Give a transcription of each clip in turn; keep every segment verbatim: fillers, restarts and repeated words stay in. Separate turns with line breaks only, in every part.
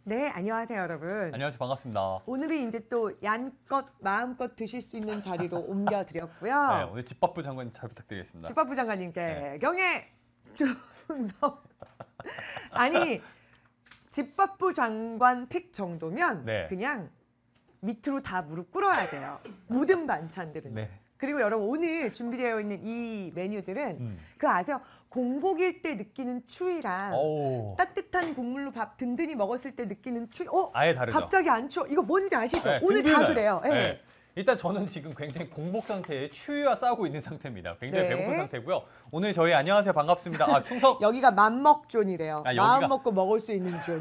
네, 안녕하세요, 여러분.
안녕하세요, 반갑습니다.
오늘은 이제 또 얀껏 마음껏 드실 수 있는 자리로 옮겨드렸고요.
네, 오늘 집밥부 장관 잘 부탁드리겠습니다.
집밥부 장관님께
네.
경례 충성. 아니, 집밥부 장관 픽 정도면
네.
그냥 밑으로 다 무릎 꿇어야 돼요. 모든 반찬들은.
네.
그리고 여러분 오늘 준비되어 있는 이 메뉴들은
음.
그 아세요? 공복일 때 느끼는 추위랑
오.
따뜻한 국물로 밥 든든히 먹었을 때 느끼는 추위. 어?
아예 다르죠.
갑자기 안 추워. 이거 뭔지 아시죠?
네,
오늘 다
든든해요.
그래요. 네.
네. 일단 저는 지금 굉장히 공복 상태에 추위와 싸우고 있는 상태입니다. 굉장히
네.
배고픈 상태고요. 오늘 저희 안녕하세요, 반갑습니다. 아, 충성.
여기가 맘먹존이래요.
아,
마음
여기가-
먹고 먹을 수 있는 존.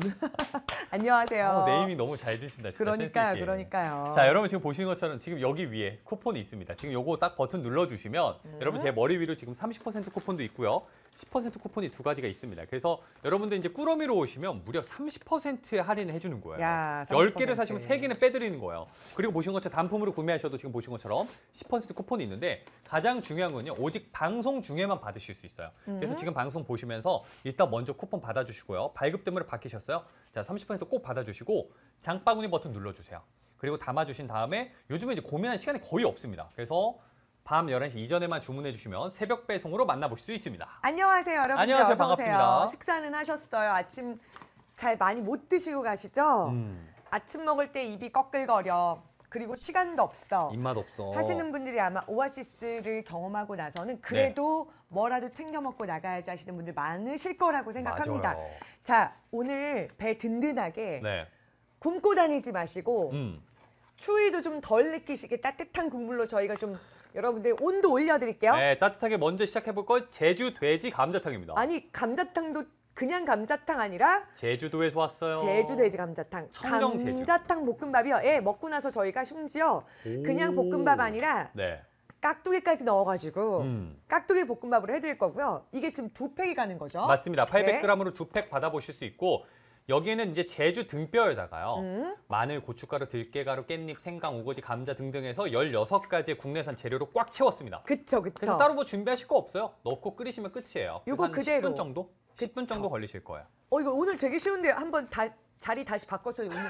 안녕하세요.
아, 네이밍 너무 잘 주신다. 진짜
그러니까요,
센스 있게.
그러니까요.
자, 여러분 지금 보시는 것처럼 지금 여기 위에 쿠폰이 있습니다. 지금 요거 딱 버튼 눌러주시면
음.
여러분 제 머리 위로 지금 삼십 퍼센트 쿠폰도 있고요. 십 퍼센트 쿠폰이 두 가지가 있습니다. 그래서 여러분들 이제 꾸러미로 오시면 무려 삼십 퍼센트 할인을 해주는 거예요.
야,
열 개를
삼십 퍼센트.
사시면 세 개는 빼드리는 거예요. 그리고 보신 것처럼 단품으로 구매하셔도 지금 보신 것처럼 십 퍼센트 쿠폰이 있는데 가장 중요한 건요. 오직 방송 중에만 받으실 수 있어요. 그래서
음.
지금 방송 보시면서 일단 먼저 쿠폰 받아주시고요. 발급등으로 바뀌셨어요. 자, 삼십 퍼센트 꼭 받아주시고 장바구니 버튼 눌러주세요. 그리고 담아주신 다음에 요즘에 이제 고민할 시간이 거의 없습니다. 그래서 밤 열한 시 이전에만 주문해 주시면 새벽 배송으로 만나보실 수 있습니다.
안녕하세요, 여러분.
안녕하세요,
어서 오세요.
반갑습니다.
식사는 하셨어요? 아침 잘 많이 못 드시고 가시죠?
음,
아침 먹을 때 입이 꺼끌거려. 그리고 시간도 없어.
입맛 없어.
하시는 분들이 아마 오아시스를 경험하고 나서는 그래도
네.
뭐라도 챙겨 먹고 나가야지 하시는 분들 많으실 거라고 생각합니다.
맞아요.
자, 오늘 배 든든하게
네.
굶고 다니지 마시고
음.
추위도 좀 덜 느끼시게 따뜻한 국물로 저희가 좀 여러분들 온도 올려드릴게요.
네, 따뜻하게 먼저 시작해볼 걸 제주 돼지 감자탕입니다.
아니, 감자탕도 그냥 감자탕 아니라
제주도에서 왔어요.
제주 돼지 감자탕.
청정 제주.
감자탕 볶음밥이요. 예, 먹고 나서 저희가 심지어 그냥
오.
볶음밥 아니라
네.
깍두기까지 넣어가지고
음.
깍두기 볶음밥으로 해드릴 거고요. 이게 지금 두 팩이 가는 거죠.
맞습니다. 팔백
네.
그램으로 두 팩 받아보실 수 있고 여기에는 이제 제주 등뼈에다가요.
음.
마늘, 고춧가루, 들깨가루, 깻잎, 생강, 우거지, 감자 등등해서 열여섯 가지의 국내산 재료로 꽉 채웠습니다.
그쵸, 그쵸.
그래서 따로 뭐 준비하실 거 없어요. 넣고 끓이시면 끝이에요.
요거
그래서 한
그대로.
십 분 정도? 십 분
그쵸.
정도 걸리실 거예요.
어, 이거 오늘 되게 쉬운데 한번 다, 자리 다시 바꿔서 오늘.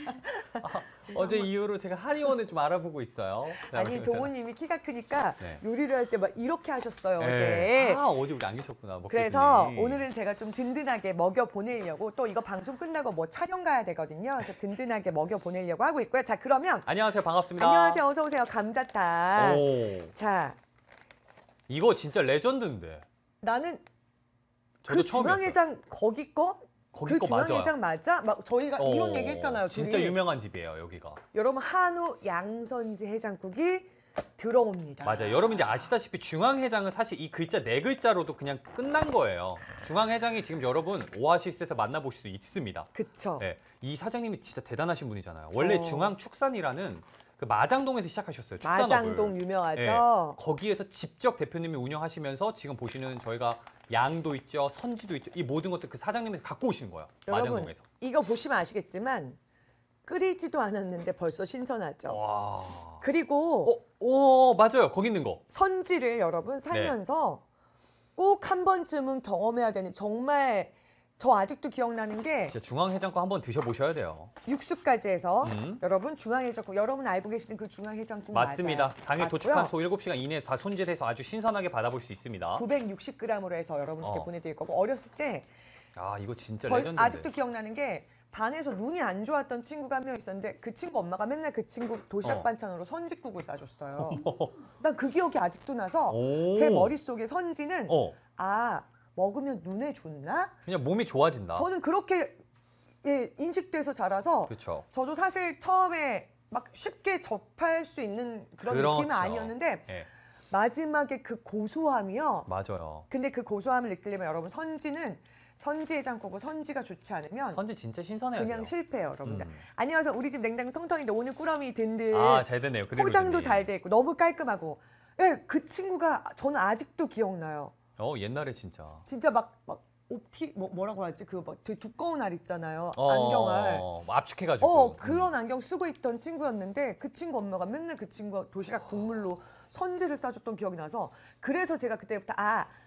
어제 이후로 제가 한의원을 좀 알아보고 있어요.
아니, 동호님이 키가 크니까
네.
요리를 할 때 막 이렇게 하셨어요,
네.
어제.
아, 어제 우리 안 계셨구나. 먹겠으니.
그래서 오늘은 제가 좀 든든하게 먹여 보내려고 또 이거 방송 끝나고 뭐 촬영 가야 되거든요. 그래서 든든하게 먹여 보내려고 하고 있고요. 자, 그러면
안녕하세요. 반갑습니다.
안녕하세요. 어서 오세요. 감자탕.
오,
자,
이거 진짜 레전드인데.
나는
저도
그
처음 했어요.
중앙회장 거기 거?
거기
그
거 맞아요.
중앙회장 맞아? 막 저희가
어,
이런 얘기 했잖아요.
진짜
둘이.
유명한 집이에요, 여기가.
여러분 한우 양선지 해장국이 들어옵니다.
맞아요. 여러분 이제 아시다시피 중앙해장은 사실 이 글자 네 글자로도 그냥 끝난 거예요. 중앙해장이 지금 여러분 오아시스에서 만나보실 수 있습니다.
그쵸.
네, 이 사장님이 진짜 대단하신 분이잖아요. 원래
어.
중앙축산이라는 그 마장동에서 시작하셨어요. 축산업을.
마장동 유명하죠.
네, 거기에서 직접 대표님이 운영하시면서 지금 보시는 저희가 양도 있죠, 선지도 있죠. 이 모든 것들 그 사장님에서 갖고 오시는 거예요.
여러분
마장동에서.
이거 보시면 아시겠지만 끓이지도 않았는데 벌써 신선하죠.
와.
그리고
어, 오, 맞아요. 거기 있는 거.
선지를 여러분 살면서 꼭 한 번쯤은 경험해야 되는 정말 저 아직도 기억나는 게
진짜 중앙해장 거 한번 드셔보셔야 돼요.
육수까지 해서
음.
여러분 중앙해장국 여러분 알고 계시는 그 중앙해장국
맞습니다.
맞아요.
당일
맞고요.
도착한 소 일곱 시간 이내에 다 손질해서 아주 신선하게 받아볼 수 있습니다.
구백육십 그램으로 해서 여러분께
어.
보내드릴 거고 어렸을 때
아, 이거 진짜
벌-
레전드인데.
아직도 기억나는 게 반에서 눈이 안 좋았던 친구가 한 명 있었는데 그 친구 엄마가 맨날 그 친구 도시락
어.
반찬으로 선지국을 싸줬어요. 난 그 기억이 아직도 나서
오.
제 머릿속에 선지는
어,
아 먹으면 눈에 좋나?
그냥 몸이 좋아진다.
저는 그렇게 예, 인식돼서 자라서
그렇죠.
저도 사실 처음에 막 쉽게 접할 수 있는 그런
그렇죠.
느낌은 아니었는데
네,
마지막에 그 고소함이요.
맞아요.
근데 그 고소함을 느끼려면 여러분 선지는 선지 해장국은 선지가 좋지 않으면
선지 진짜 신선해요.
그냥 실패해요, 여러분들.
음.
안녕하세요. 우리 집 냉장고 텅텅인데 오늘 꾸러미 든든.
아, 잘 됐네요. 그대로
포장도
되네.
잘 돼 있고 너무 깔끔하고. 예, 그 친구가 저는 아직도 기억나요.
어, 옛날에 진짜.
진짜 막 막 옵티 뭐 뭐라고 하지? 그 막 되게 두꺼운 알 있잖아요.
어,
안경알.
어, 뭐 압축해가지고.
어,
음.
그런 안경 쓰고 있던 친구였는데 그 친구 엄마가 맨날 그 친구 도시락 국물로 선지를 싸줬던 기억이 나서 그래서 제가 그때부터 아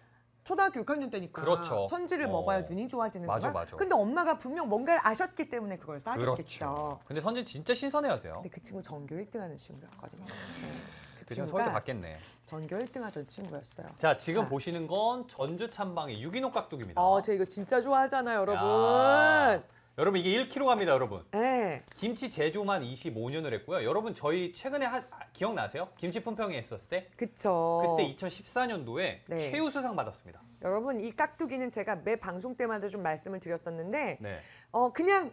초등학교 육 학년 때니까
그렇죠.
선지를
어.
먹어야 눈이 좋아지는
맞아,
거야.
맞아.
근데 엄마가 분명 뭔가를 아셨기 때문에 그걸 싸줬겠죠.
그렇죠. 근데 선지 진짜 신선해야 돼요.
근데 그 친구 전교 일 등 하는 친구였거든요. 네. 그
지금 서울대
친구가
받겠네.
전교 일 등 하던 친구였어요.
자, 지금
자.
보시는 건 전주 참방의 유기농 깍두기입니다.
어, 저 이거 진짜 좋아하잖아요, 여러분.
야. 여러분 이게 일 킬로그램 갑니다, 여러분.
네.
김치 제조만 이십오 년을 했고요. 여러분 저희 최근에 하, 기억나세요? 김치 품평회 했었을 때
그쵸.
그때 이천십사 년도에
네.
최우수상 받았습니다.
여러분 이 깍두기는 제가 매 방송 때마다 좀 말씀을 드렸었는데
네.
어 그냥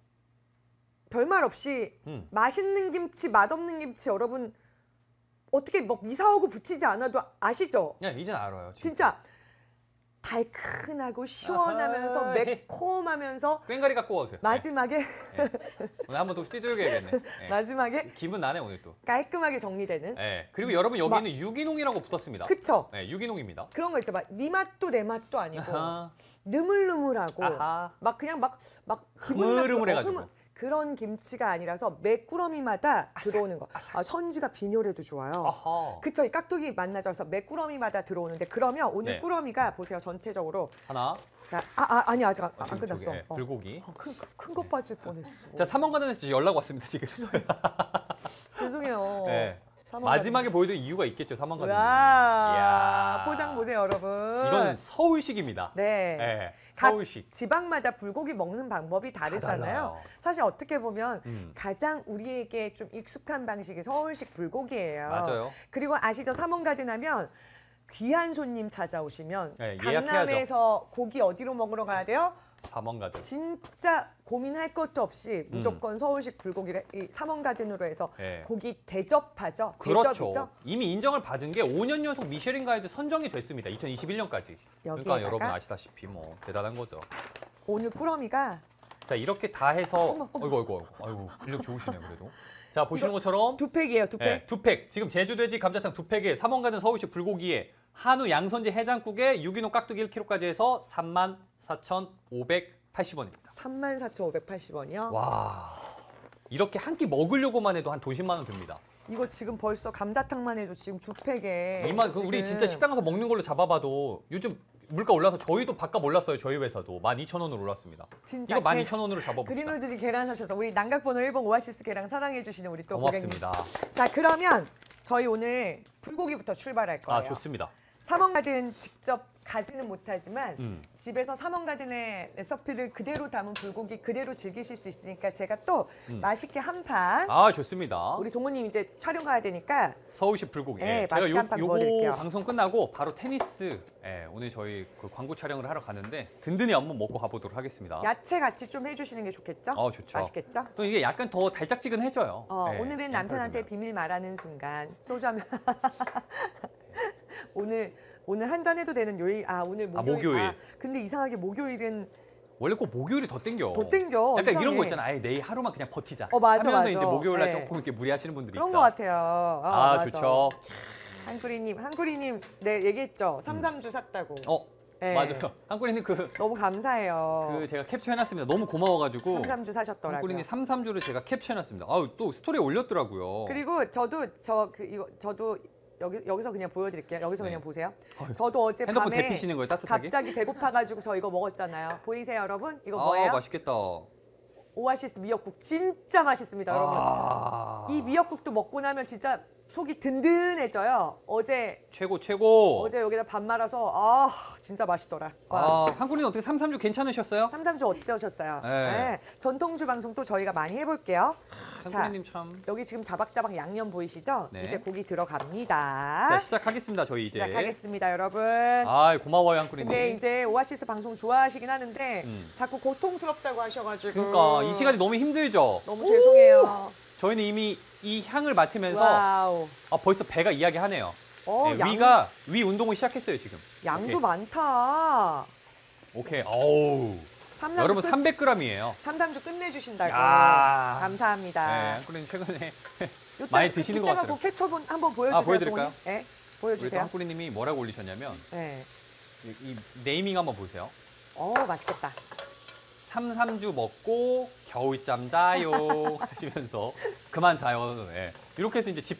별말 없이
음.
맛있는 김치, 맛없는 김치 여러분 어떻게 뭐 이사오고 붙이지 않아도 아시죠?
그냥 이젠 알아요. 진짜.
진짜 달큰하고 시원하면서
아하.
매콤하면서
꽹가리 갖고 와주세요.
마지막에
네. 네. 오늘 한번 또 휘두르게야겠네. 네.
마지막에
기분 나네 오늘 또.
깔끔하게 정리되는
네. 그리고 여러분 여기는 유기농이라고 붙었습니다.
그쵸?
네, 유기농입니다.
그런 거 있죠. 막 네 맛도 내 맛도 아니고
아하.
느물느물하고
아하.
막 그냥 막 막
흐물흐물해가지고.
그런 김치가 아니라서 매꾸러미마다 들어오는 거. 아, 선지가 빈혈에도 좋아요.
아하.
그쵸? 이 깍두기 만나져서 매꾸러미마다 들어오는데 그러면 오늘
네.
꾸러미가 보세요. 전체적으로
하나.
자, 아, 아 아니 아직 안,
아,
안
지금
끝났어.
저기, 네,
어.
불고기.
어, 큰, 큰 거 빠질 뻔했어.
자, 삼원가든에서 연락 왔습니다 지금.
죄송해요.
네.
삼원가든.
마지막에 보여드린 이유가 있겠죠, 삼원가든.
와, 포장 보세요, 여러분.
이건 서울식입니다.
네.
네,
각
서울식.
지방마다 불고기 먹는 방법이 다르잖아요.
달라요.
사실 어떻게 보면
음.
가장 우리에게 좀 익숙한 방식이 서울식 불고기예요.
맞아요.
그리고 아시죠? 삼원가든 하면 귀한 손님 찾아오시면
네,
강남에서 고기 어디로 먹으러 가야 돼요?
삼원가든.
진짜 고민할 것도 없이 무조건 서울식 불고기를 이 삼원가든으로 해서
네.
고기 대접하죠.
그렇죠.
대접이죠.
이미 인정을 받은 게 오 년 연속 미쉐린 가이드 선정이 됐습니다. 이천이십일 년까지. 그러니까
여기에다가
여러분 아시다시피 뭐 대단한 거죠.
오늘 꾸러미가
자, 이렇게 다 해서
어머, 어머.
아이고 아이고 아이고 근력 좋으시네요, 그래도. 자, 보시는 것처럼
두 팩이에요, 두 팩.
네, 두 팩. 지금 제주돼지 감자탕 두 팩에 삼원가든 서울식 불고기에 한우 양선지 해장국에 유기농 깍두기 일 킬로그램까지 해서 삼만 사천오백팔십 원입니다.
삼만 사천오백팔십 원이요.
와. 이렇게 한 끼 먹으려고만 해도 한 도십만 원 듭니다.
이거 지금 벌써 감자탕만 해도 지금 두 팩에
이만 그
지금
우리 진짜 식당 가서 먹는 걸로 잡아봐도 요즘 물가 올라서 저희도 바값 올랐어요. 저희 회사도 만 이천 원으로 올랐습니다.
진짜
이거 만
게-
이천 원으로 잡아봅시다.
그린홀즈지 계란 사셔서 우리 난각번호 일 번 오아시스 계란 사랑해 주시는 우리 또 고객님.
고맙습니다.
자, 그러면 저희 오늘 불고기부터 출발할 거예요.
아, 좋습니다.
삼원가든 직접 가지는 못하지만
음.
집에서 삼원가든의 레시피를 그대로 담은 불고기 그대로 즐기실 수 있으니까 제가 또
음.
맛있게 한 판
아, 좋습니다.
우리 동호님 이제 촬영 가야 되니까
서울식 불고기.
네,
예,
맛있게
제가
한판
요,
구워드릴게요.
요거 방송 끝나고 바로 테니스. 예, 오늘 저희 그 광고 촬영을 하러 가는데 든든히 한번 먹고 가보도록 하겠습니다.
야채 같이 좀 해주시는 게 좋겠죠?
어, 좋죠.
맛있겠죠?
또 이게 약간 더 달짝지근해져요.
어,
예,
오늘은
양파를
남편한테
넣으면.
비밀 말하는 순간 소주 한 오늘 오늘 한 잔 해도 되는 요일 아 오늘
아,
목요일
목요일.
근데 이상하게 목요일은
원래 꼭 목요일이 더 땡겨.
더 땡겨.
약간 이런
이상해.
거 있잖아. 아예 내일 하루만 그냥 버티자.
어, 맞아,
하면서
맞아.
이제 목요일 날
네.
조금 이렇게 무리하시는 분들이
그런
있어.
것 같아요. 아,
아,
맞아.
좋죠.
한구리님 한구리님 네 얘기했죠. 삼삼주 샀다고.
어,
네.
맞아요. 한꾸리님 그,
너무 감사해요.
그 제가 캡처해놨습니다. 너무 고마워가지고.
삼삼주 사셨더라고요.
한꾸리님 삼삼주를 제가 캡처해놨습니다. 아우, 또 스토리에 올렸더라고요.
그리고 저도 저 그 이거 저도 여기 여기서 그냥 보여드릴게요. 여기서
네.
그냥 보세요.
아유,
저도 어제
핸드폰
밤에
데피시는 거예요, 따뜻하게?
갑자기 배고파가지고 저 이거 먹었잖아요. 보이세요, 여러분? 이거
아,
뭐예요?
맛있겠다.
오아시스 미역국 진짜 맛있습니다, 여러분.
아,
이 미역국도 먹고 나면 진짜 속이 든든해져요. 어제
최고, 최고.
어제 여기다 밥 말아서 아 진짜 맛있더라. 와.
아, 한꾸리님 어떻게 삼삼주 괜찮으셨어요?
삼삼주 어떠셨어요?
네.
전통주 방송 또 저희가 많이 해볼게요. 자,
한꾸리님 참.
여기 지금 자박자박 양념 보이시죠?
네.
이제 고기 들어갑니다.
자, 시작하겠습니다, 저희 이제.
시작하겠습니다, 여러분.
아, 고마워요, 한꾸리님.
근데 이제 오아시스 방송 좋아하시긴 하는데
음.
자꾸 고통스럽다고 하셔가지고
그러니까 이 시간이 너무 힘들죠?
너무 죄송해요.
저희는 이미 이 향을 맡으면서
와우.
아, 벌써 배가 이야기하네요.
어,
네,
양,
위가 위 운동을 시작했어요 지금.
양도
오케이.
많다.
오케이. 어우.
삼삼주
여러분
끝,
삼백 그램이에요.
삼삼주 끝내주신다고.
야.
감사합니다.
네, 한꾸리님 최근에
요따-
많이 드시는 것
이따가
같더라고요.
그 캡처본 한번 보여주세요.
아, 보여드릴까요?
동훈이. 네,
우리 또
보여주세요.
한꾸리님이 뭐라고 올리셨냐면
네.
이, 이 네이밍 한번 보세요.
어, 맛있겠다.
삼삼주 먹고 겨울잠 자요 하시면서 그만 자요. 예. 이렇게 해서 이제 직접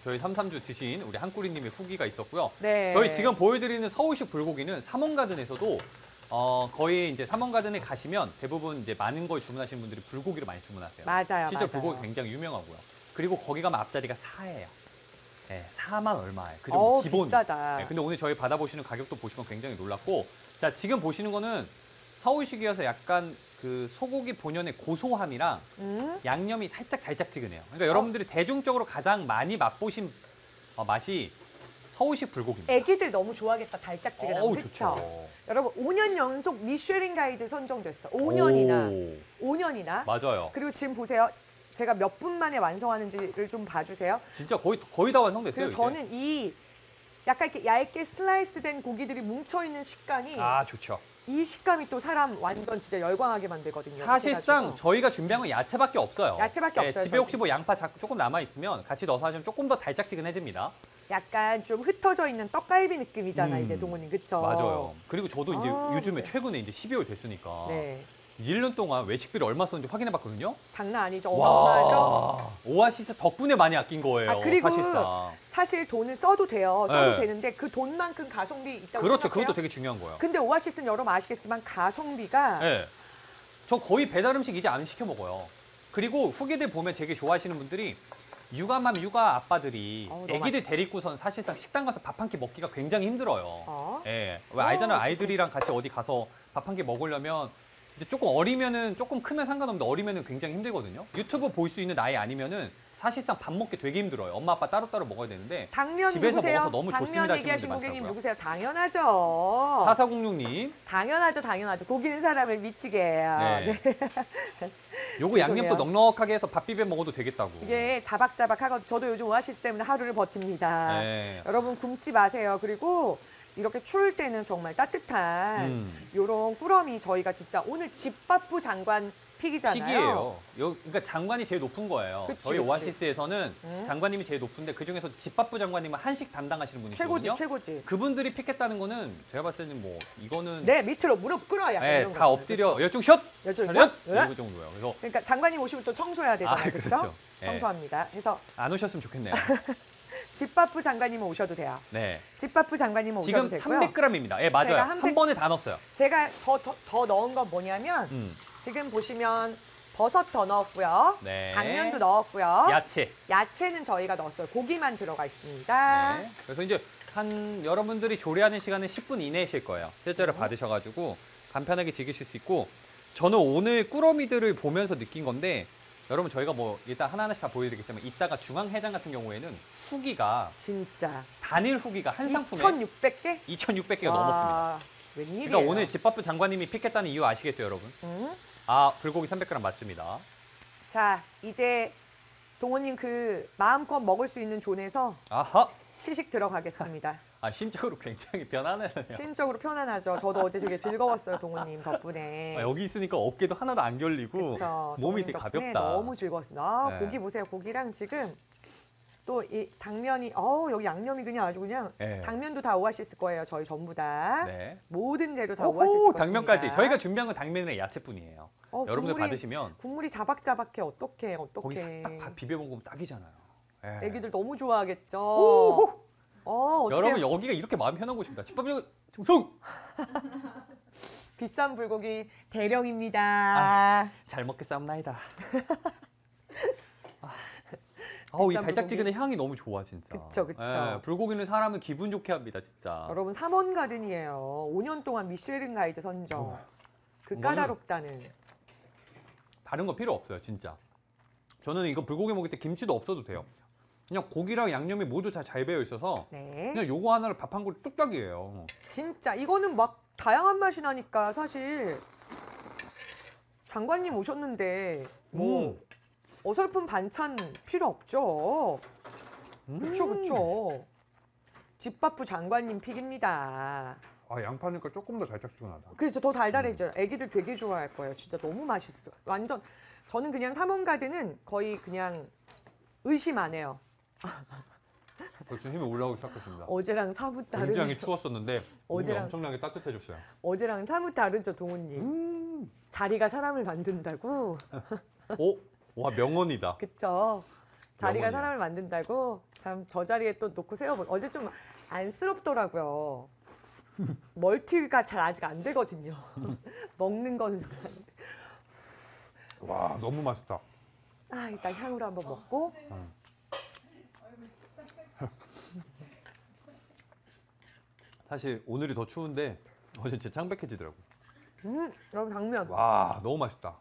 저희 삼삼주 드신 우리 한꾸리님의 후기가 있었고요.
네.
저희 지금 보여드리는 서울식 불고기는 삼원가든에서도 어, 거의 이제 삼원가든에 가시면 대부분 이제 많은 걸 주문하시는 분들이 불고기를 많이 주문하세요.
맞아요,
실제
맞아요.
불고기 굉장히 유명하고요. 그리고 거기 가면 앞자리가 사예요. 네, 사만 얼마에 그 정도
어,
기본.
비싸다.
네, 근데 오늘 저희 받아보시는 가격도 보시면 굉장히 놀랍고, 자 지금 보시는 거는 서울식이어서 약간 그 소고기 본연의 고소함이랑
음?
양념이 살짝 달짝지근해요. 그러니까 여러분들이 대중적으로 가장 많이 맛보신 어, 맛이 서울식 불고기입니다.
애기들 너무 좋아하겠다. 달짝지근한
어우,
그쵸?
좋죠.
여러분 오 년 연속 미쉐린 가이드 선정됐어. 오 년이나.
오,
오 년이나.
맞아요.
그리고 지금 보세요. 제가 몇 분 만에 완성하는지를 좀 봐주세요.
진짜 거의 거의 다 완성됐어요.
그리고
이제.
저는 이 약간 이렇게 얇게 슬라이스된 고기들이 뭉쳐있는 식감이
아 좋죠.
이 식감이 또 사람 완전 진짜 열광하게 만들거든요.
사실상
그래가지고.
저희가 준비한 건 야채밖에 없어요.
야채밖에
네,
없어요,
집에 혹시
사실.
뭐 양파 자- 조금 남아 있으면 같이 넣어서 하시면 조금 더 달짝지근해집니다.
약간 좀 흩어져 있는 떡갈비 느낌이잖아,
음,
이게 동훈님. 그쵸?
맞아요. 그리고 저도 이제
아,
요즘에
이제.
최근에 이제 십이월 됐으니까
네.
일 년 동안 외식비를 얼마 썼는지 확인해봤거든요.
장난 아니죠. 어마어마하죠?
와, 오아시스 덕분에 많이 아낀 거예요.
아, 그리고
사실상.
사실 돈을 써도 돼요. 써도
네.
되는데 그 돈만큼 가성비 있다고
그렇죠.
생각해요?
그것도 되게 중요한 거예요.
근데 오아시스는 여러분 아시겠지만 가성비가
네. 저 거의 배달 음식 이제 안 시켜 먹어요. 그리고 후기들 보면 되게 좋아하시는 분들이 육아맘 육아 아빠들이
어우, 너무
애기들 데리고선 사실상 식당 가서 밥 한 끼 먹기가 굉장히 힘들어요.
어?
예. 왜 알잖아요.
어,
아이들이랑 같이 어디 가서 밥 한 끼 먹으려면 이제 조금 어리면은 조금 크면 상관없는데 어리면은 굉장히 힘들거든요. 유튜브 볼 수 있는 나이 아니면은 사실상 밥 먹기 되게 힘들어요. 엄마 아빠 따로따로 먹어야 되는데
당면
집에서
누구세요?
먹어서 너무
당면
좋습니다 하시는
얘기하신
분들
고객님
많더라고요.
누구세요? 당연하죠.
사사공육님.
당연하죠, 당연하죠. 고기는 사람을 미치게 해요.
네.
네.
요거 양념도
죄송해요.
넉넉하게 해서 밥 비벼 먹어도 되겠다고.
이게 자박자박하고 저도 요즘 오아시스 때문에 하루를 버팁니다.
네.
여러분 굶지 마세요. 그리고 이렇게 추울 때는 정말 따뜻한
음.
요런 꾸러미 저희가 진짜 오늘 집밥부 장관 픽이잖아요.
픽이에요. 요, 그러니까 장관이 제일 높은 거예요.
그치,
저희
그치.
오아시스에서는
음.
장관님이 제일 높은데 그 중에서 집밥부 장관님은 한식 담당하시는 분이시거든요.
최고지, 최고지.
그분들이 픽했다는 거는 제가 봤을 때는 뭐 이거는
네, 밑으로 무릎 꿇어 약간
네,
이런
다
거잖아요.
엎드려
그쵸?
열중 샷
열중
차렷
샷? 네.
이거 정도예요. 그래서
그러니까 장관님 오시면 또 청소해야 되잖아요.
아,
그렇죠?
그렇죠. 네.
청소합니다. 그래서
안 오셨으면 좋겠네요.
집밥부 장관님은 오셔도 돼요.
네.
집밥부 장관님은 오셔도
지금
되고요.
삼백 그램입니다. 예, 맞아요.
제가
한,
한 팩-
번에 다 넣었어요.
제가 저 더, 더 넣은 건 뭐냐면
음.
지금 보시면 버섯 더 넣었고요.
네.
당면도 넣었고요.
야채.
야채는 저희가 넣었어요. 고기만 들어가 있습니다.
네. 그래서 이제 한 여러분들이 조리하는 시간은 십 분 이내이실 거예요. 실제로
네.
받으셔가지고 간편하게 즐기실 수 있고 저는 오늘 꾸러미들을 보면서 느낀 건데 여러분 저희가 뭐 일단 하나하나씩 다 보여드리겠지만 이따가 중앙해장 같은 경우에는 후기가
진짜.
단일 후기가 한 상품에
이천육백 개?
이천육백 개가 넘었습니다.
웬일이에요?
그러니까 오늘 집밥부 장관님이 픽했다는 이유 아시겠죠 여러분?
음?
아 불고기 삼백 그램 맞습니다.
자, 이제 동호님 그 마음껏 먹을 수 있는 존에서
아하.
시식 들어가겠습니다.
아 심적으로 굉장히 변하네요.
심적으로 편안하죠. 저도 어제 되게 즐거웠어요, 동호님 덕분에.
아, 여기 있으니까 어깨도 하나도 안 결리고
그쵸,
몸이
동호님
되게
덕분에
가볍다.
너무 즐거웠습니다. 아,
네.
고기 보세요. 고기랑 지금 또 이 당면이 어우 여기 양념이 그냥 아주 그냥
네.
당면도 다 오아시스 거예요. 저희 전부 다.
네.
모든 재료 다 오아시스
오호,
거입니다.
당면까지. 저희가 준비한 건 당면이랑 야채뿐이에요.
어,
여러분들
국물이-
받으시면
국물이 자박자박해. 어떡해.
거기
어떡해.
싹 밥 비벼 먹으면 딱이잖아요. 예.
애기들 너무 좋아하겠죠.
오호.
어, 어떻게
여러분 여기가 이렇게 마음 편한 곳입니다. 집밥이 중성
비싼 불고기 대령입니다.
아, 잘 먹겠사옵나이다. 아, 어우, 이
비싼
달짝지근의 향이 너무 좋아 진짜.
그쵸, 그쵸.
예, 불고기는 사람을 기분 좋게 합니다 진짜.
여러분 삼원 가든이에요. 오 년 동안 미쉐린 가이드 선정.
어.
그
이거는-
까다롭다는.
다른 거 필요 없어요 진짜. 저는 이거 불고기 먹을 때 김치도 없어도 돼요. 그냥 고기랑 양념이 모두 다 잘 배어 있어서
네.
그냥 요거 하나를 밥 한 그릇 뚝딱이에요.
진짜 이거는 막 다양한 맛이 나니까 사실 장관님 오셨는데 뭐
음.
어설픈 반찬 필요 없죠. 그쵸
음.
그쵸. 집밥부 장관님 픽입니다.
아 양파니까 조금 더 달짝지근하다.
그래서 더 달달해져요. 애기들 되게 좋아할 거예요. 진짜 너무 맛있어. 완전 저는 그냥 삼원가든은 거의 그냥 의심 안 해요.
벌써 힘이 올라오기 시작했습니다.
어제랑 사뭇
굉장히
다르네요.
추웠었는데 몸이
어제랑-
엄청나게 따뜻해졌어요.
어제랑 사뭇 다르죠, 동훈님.
음.
자리가 사람을 만든다고.
오, 와 명언이다.
그쵸. 자리가
명언이야.
사람을 만든다고 참 저 자리에 또 놓고 세워보. 어제 좀 안쓰럽더라고요. 멀티가 잘 아직 안 되거든요. 먹는 건.
와 너무 맛있다.
아 일단 향으로 한번 먹고.
사실 오늘이 더 추운데 어제 진짜 창백해지더라고.
음 여러분 당면.
와 너무 맛있다.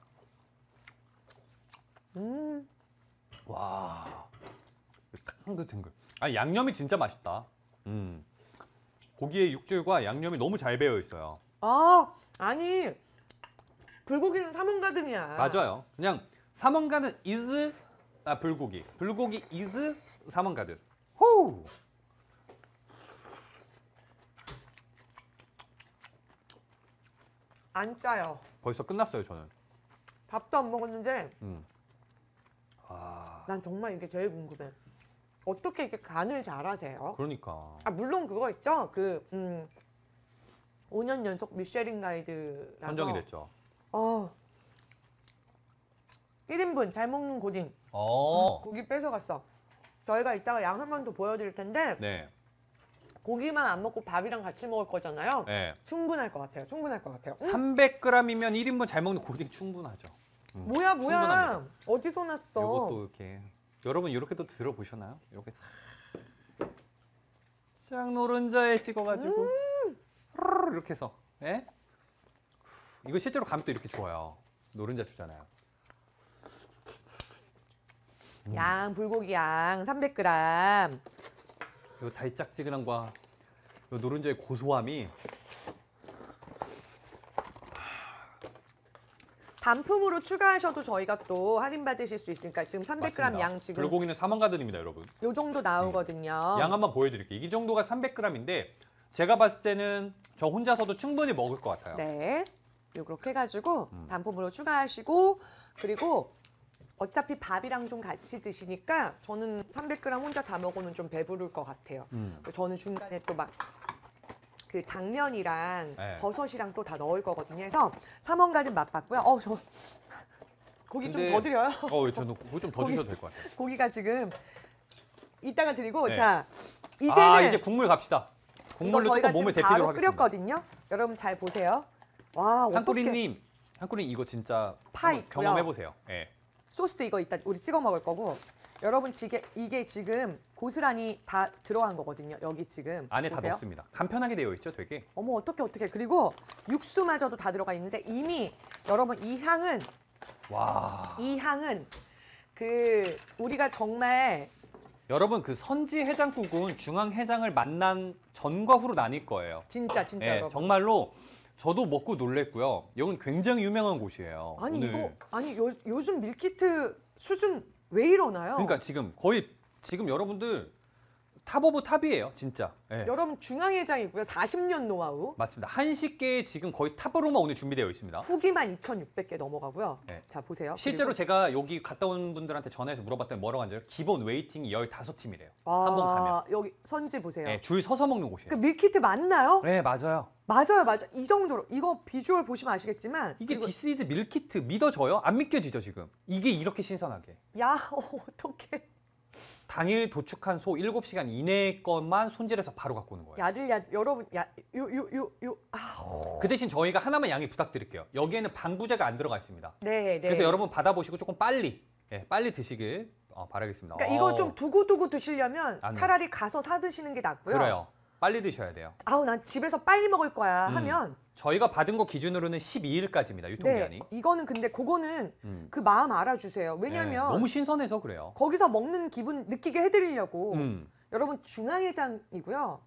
음
와 탱글탱글. 아 양념이 진짜 맛있다. 음 고기의 육질과 양념이 너무 잘 배어 있어요.
아 아니 불고기는 삼원가든이야.
맞아요. 그냥 삼원가든 is 아 불고기, 불고기 is 삼원가든. 호.
안 짜요.
벌써 끝났어요 저는.
밥도 안 먹었는데
음. 와
난 정말 이게 제일 궁금해. 어떻게 이렇게 간을 잘하세요?
그러니까.
아 물론 그거 있죠. 그 음, 오 년 연속 미쉐린 가이드라서
선정이 됐죠.
어, 일 인분 잘 먹는 고딩.
어.
고기 뺏어갔어. 저희가 이따가 양 한 번 더 보여드릴 텐데
네.
고기만 안 먹고 밥이랑 같이 먹을 거잖아요.
네.
충분할 것 같아요. 충분할 것 같아요. 음,
삼백 그램이면 일 인분 잘 먹는 고딩 충분하죠. 음.
뭐야 뭐야.
충분합니다.
어디서 났어?
이것도 이렇게 여러분 이렇게도 들어보셨나요? 이렇게 싹 노른자에 찍어가지고
음.
후루룩 이렇게 해서 예? 이거 실제로 가면 또 이렇게 좋아요. 노른자 주잖아요.
양 불고기 양 삼백 그램.
이 달짝지근함과 이 노른자의 고소함이
단품으로 추가하셔도 저희가 또 할인 받으실 수 있으니까 지금 삼백 그램
맞습니다.
양 지금
불고기는 사만가든입니다, 여러분.
요 정도 나오거든요.
양 한번 보여드릴게요. 이 정도가 삼백 그램인데 제가 봤을 때는 저 혼자서도 충분히 먹을 것 같아요.
네. 요렇게 해가지고
음.
단품으로 추가하시고 그리고 어차피 밥이랑 좀 같이 드시니까 저는 삼백 그램 혼자 다 먹으면 좀 배부를 것 같아요.
음.
저는 중간에 또 막 그 당면이랑
네.
버섯이랑 또 다 넣을 거거든요. 그래서 삼원가든 맛봤고요. 어, 저 고기 좀
근데-
더 드려요.
어, 저는 그거 좀 더
고기-
주셔도 될 것 같아요.
고기가 지금 이따가 드리고
네.
자 이제는
아, 이제 국물 갑시다.
이거
국물로
저희가
조금 몸을
지금
데피도록
바로
하겠습니다.
끓였거든요. 여러분 잘 보세요. 와 어떻게
한꾸리님, 한꾸리 이거 진짜
파
한번
있고요.
경험해 보세요. 예.
소스 이거 이따 우리 찍어 먹을 거고 여러분 지게 이게 지금 고스란히 다 들어간 거거든요. 여기 지금
안에 다
보세요.
넣습니다. 간편하게 되어 있죠, 되게.
어머 어떻게 어떻게 그리고 육수마저도 다 들어가 있는데 이미 여러분 이 향은
와.
이 향은 그 우리가 정말
여러분 그 선지 해장국은 중앙 해장을 만난 전과 후로 나뉠 거예요.
진짜 진짜
예,
여러분
정말로 저도 먹고 놀랬고요. 여긴 굉장히 유명한 곳이에요.
아니
오늘.
이거 아니 요, 요즘 밀키트 수준 왜 이러나요?
그러니까 지금 거의 지금 여러분들 탑 오브 탑이에요, 진짜. 예.
여러분 중앙해장이고요. 사십 년 노하우.
맞습니다. 한식계 지금 거의 탑으로만 오늘 준비되어 있습니다.
후기만 이천육백 개 넘어가고요.
네.
자 보세요.
실제로
그리고-
제가 여기 갔다 온 분들한테 전화해서 물어봤더니 뭐라고 하는지 알아요? 기본 웨이팅이 십오 팀이래요.
아,
한 번 가면.
여기 선지 보세요.
예, 줄 서서 먹는
그
곳이에요.
밀키트 맞나요?
네, 맞아요.
맞아요, 맞아요. 이 정도로 이거 비주얼 보시면 아시겠지만
이게
그리고-
디스 이즈 밀키트 믿어져요? 안 믿겨지죠, 지금? 이게 이렇게 신선하게.
야 어, 어떡해
당일 도축한 소 일곱 시간 이내의 것만 손질해서 바로 갖고 오는 거예요.
야들야 여러분 야요요요요 아,
그 대신 저희가 하나만 양해 부탁드릴게요. 여기에는 방부제가 안 들어가 있습니다.
네, 네.
그래서 여러분 받아보시고 조금 빨리, 예, 빨리 드시길 어, 바라겠습니다.
그러니까 이거
어,
좀 두고두고 드시려면
안 돼요.
차라리 가서 사 드시는 게 낫고요.
그래요. 빨리 드셔야 돼요.
아우 난 집에서 빨리 먹을 거야
음.
하면
저희가 받은 거 기준으로는 십이 일까지입니다.
네
유통기한이.
이거는 근데 그거는
음.
그 마음 알아주세요.
네,
왜냐면
너무 신선해서 그래요.
거기서 먹는 기분 느끼게 해드리려고
음.
여러분 중앙해장이고요.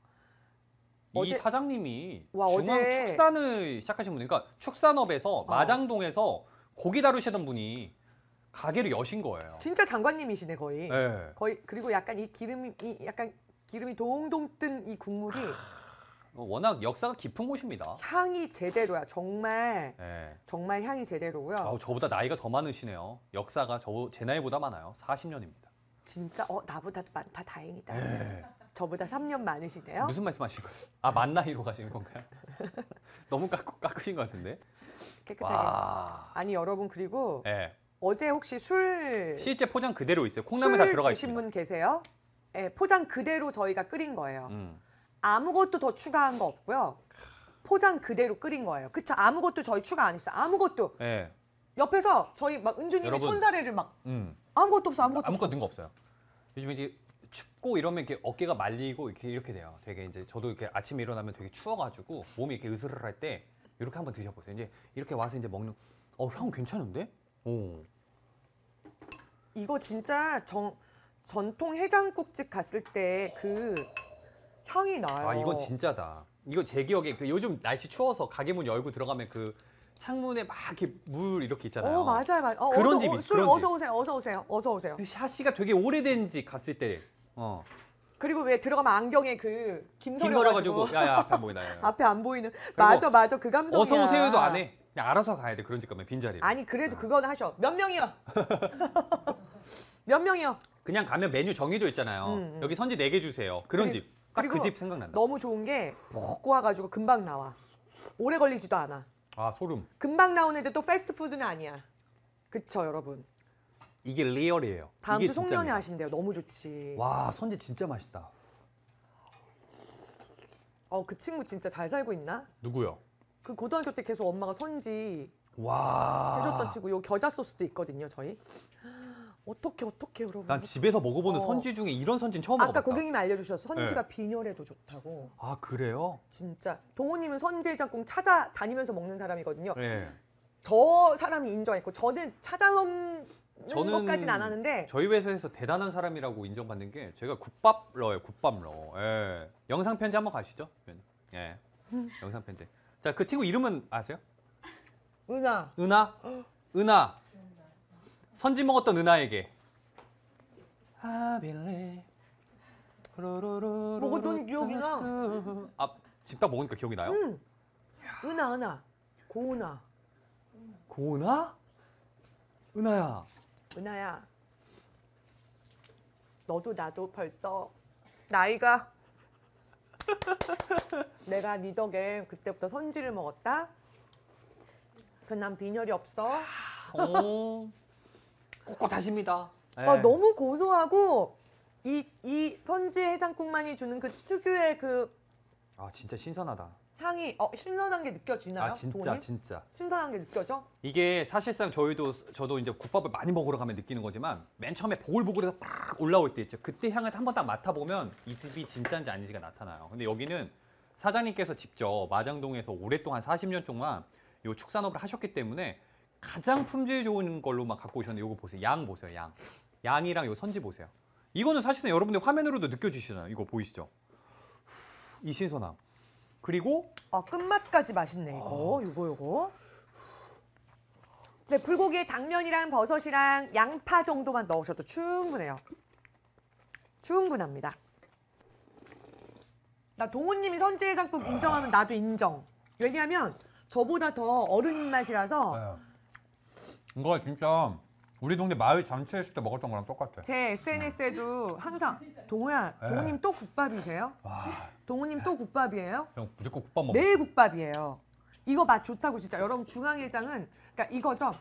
이
어제-
사장님이
와,
중앙
어제-
축산을 시작하신 분이 그러니까 축산업에서 마장동에서 고기 다루시던 분이 가게를 여신 거예요.
진짜 장관님이시네 거의.
네.
거의 그리고 약간 이 기름이 이 약간 기름이 동동 뜬 이 국물이
어, 워낙 역사가 깊은 곳입니다.
향이 제대로야. 정말
네.
정말 향이 제대로고요.
아우, 저보다 나이가 더 많으시네요. 역사가 저, 제 나이보다 많아요. 사십 년입니다.
진짜 어 나보다 많다 다행이다.
네.
저보다 삼 년 많으시네요.
무슨 말씀하신 거예요? 아, 만 나이로 가시는 건가요? 너무 깎, 깎으신 것 같은데.
깨끗하게.
와.
아니 여러분 그리고
네.
어제 혹시 술
실제 포장 그대로 있어요. 콩나물 다
술
들어가
드신
있습니다.
분 계세요? 네, 포장 그대로 저희가 끓인 거예요.
음.
아무것도 더 추가한 거 없고요. 포장 그대로 끓인 거예요. 그쵸? 아무것도 저희 추가 안 했어요. 아무것도.
네.
옆에서 저희 막 은주님이
여러분.
손사래를 막
음.
아무것도 없어 아무것도
아무것도
없어.
넣은 거 없어요. 요즘 이제 춥고 이러면 이렇게 어깨가 말리고 이렇게 이렇게 돼요. 되게 이제 저도 이렇게 아침에 일어나면 되게 추워가지고 몸이 이렇게 으스르할 때 이렇게 한번 드셔보세요. 이제 이렇게 와서 이제 먹는. 어, 향 괜찮은데? 오.
이거 진짜 정, 전통 해장국집 갔을 때 그 향이 나요.
아, 이건 진짜다. 이거 제 기억에 그 요즘 날씨 추워서 가게 문 열고 들어가면 그 창문에 막 이렇게 물 이렇게 있잖아요.
어 맞아요 맞아요. 어,
그런
어서,
집이
어, 술
그런
어서
집.
오세요 어서 오세요 어서 오세요.
그 샤시가 되게 오래된 집 갔을 때, 어,
그리고 왜 들어가면 안경에 그
김서려가지고
김서려가지고
야야 앞에 안 보이나. 야, 야.
앞에 안 보이는 맞아 맞아 그 감성이야.
어서 오세요도 안 해. 그냥 알아서 가야 돼. 그런 집 가면 빈자리.
아니 그래도 그건 하셔. 몇 명이요? 몇 명이요?
그냥 가면 메뉴 정해져 있잖아요.
음, 음.
여기 선지 네 개 주세요. 그런
그리-
집. 딱 그
그리고
집 생각난다.
너무 좋은 게 푹 구워가지고 금방 나와. 오래 걸리지도 않아.
아, 소름.
금방 나오는데 또 패스트푸드는 아니야. 그쵸 여러분.
이게 리얼이에요.
다음
이게
주 송년회
진짜입니다.
하신대요. 너무 좋지.
와, 선지 진짜 맛있다.
어 그 친구 진짜 잘 살고 있나?
누구요?
그 고등학교 때 계속 엄마가 선지
와.
해줬던 친구. 요 겨자 소스도 있거든요 저희. 어떻게 어떻게 여러분.
난 집에서 먹어보는
어.
선지 중에 이런 선지는 처음
아까
먹어봤다.
고객님이 알려주셔서 선지가
네.
빈혈에도 좋다고.
아, 그래요?
진짜 동호님은 선지 해장국 찾아다니면서 먹는 사람이거든요.
네.
저 사람이 인정했고 저는 찾아 먹는
저는
것까지는 안 하는데
저희 회사에서 대단한 사람이라고 인정받는 게 제가 국밥러예요. 국밥러. 예. 영상 편지 한번 가시죠. 예. 영상 편지. 자, 그 친구 이름은 아세요?
은하
은하? 은하. 선지 먹었던 은하에게. 하빌레.
먹었던 기억이 나.
아, 집 딱 먹으니까 기억이 나요?
음. 은하 은하 고은하
고은하? 은하야.
은하야 너도 나도 벌써 나이가 내가 네 덕에 그때부터 선지를 먹었다. 그 난 빈혈이 없어.
오. 꼿꼿하십니다. 예.
아, 너무 고소하고 이, 이 선지 해장국만이 주는 그 특유의 그
아, 진짜 신선하다.
향이 어, 신선한 게 느껴지나요?
아, 진짜
동호님?
진짜.
신선한 게 느껴져?
이게 사실상 저희도 저도 이제 국밥을 많이 먹으러 가면 느끼는 거지만 맨 처음에 보글보글해서 팍 올라올 때 있죠. 그때 향을 한번 딱 맡아보면 이 집이 진짜인지 아닌지가 나타나요. 근데 여기는 사장님께서 직접 마장동에서 오랫동안 사십 년 동안 요 축산업을 하셨기 때문에 가장 품질 좋은 걸로만 갖고 오셨는데 요거 보세요. 양 보세요. 양. 양이랑 요 선지 보세요. 이거는 사실상 여러분들 화면으로도 느껴지시잖아요. 이거 보이시죠? 이 신선함. 그리고
아 끝맛까지 맛있네 이거. 요거 요거. 네 불고기에 당면이랑 버섯이랑 양파 정도만 넣으셔도 충분해요. 충분합니다. 나 동훈님이 선지 해장국 인정하면 나도 인정. 왜냐하면 저보다 더 어른 입맛이라서
이거 진짜 우리 동네 마을 잔치 했을 때 먹었던 거랑 똑같아.
제 에스엔에스에도 항상 동호야, 동훈님 또 국밥이세요?
와,
동훈님 또 국밥이에요?
형 무조건 국밥 먹어.
네 국밥이에요. 이거 맛 좋다고 진짜. 여러분 중앙일장은 그러니까 이거죠.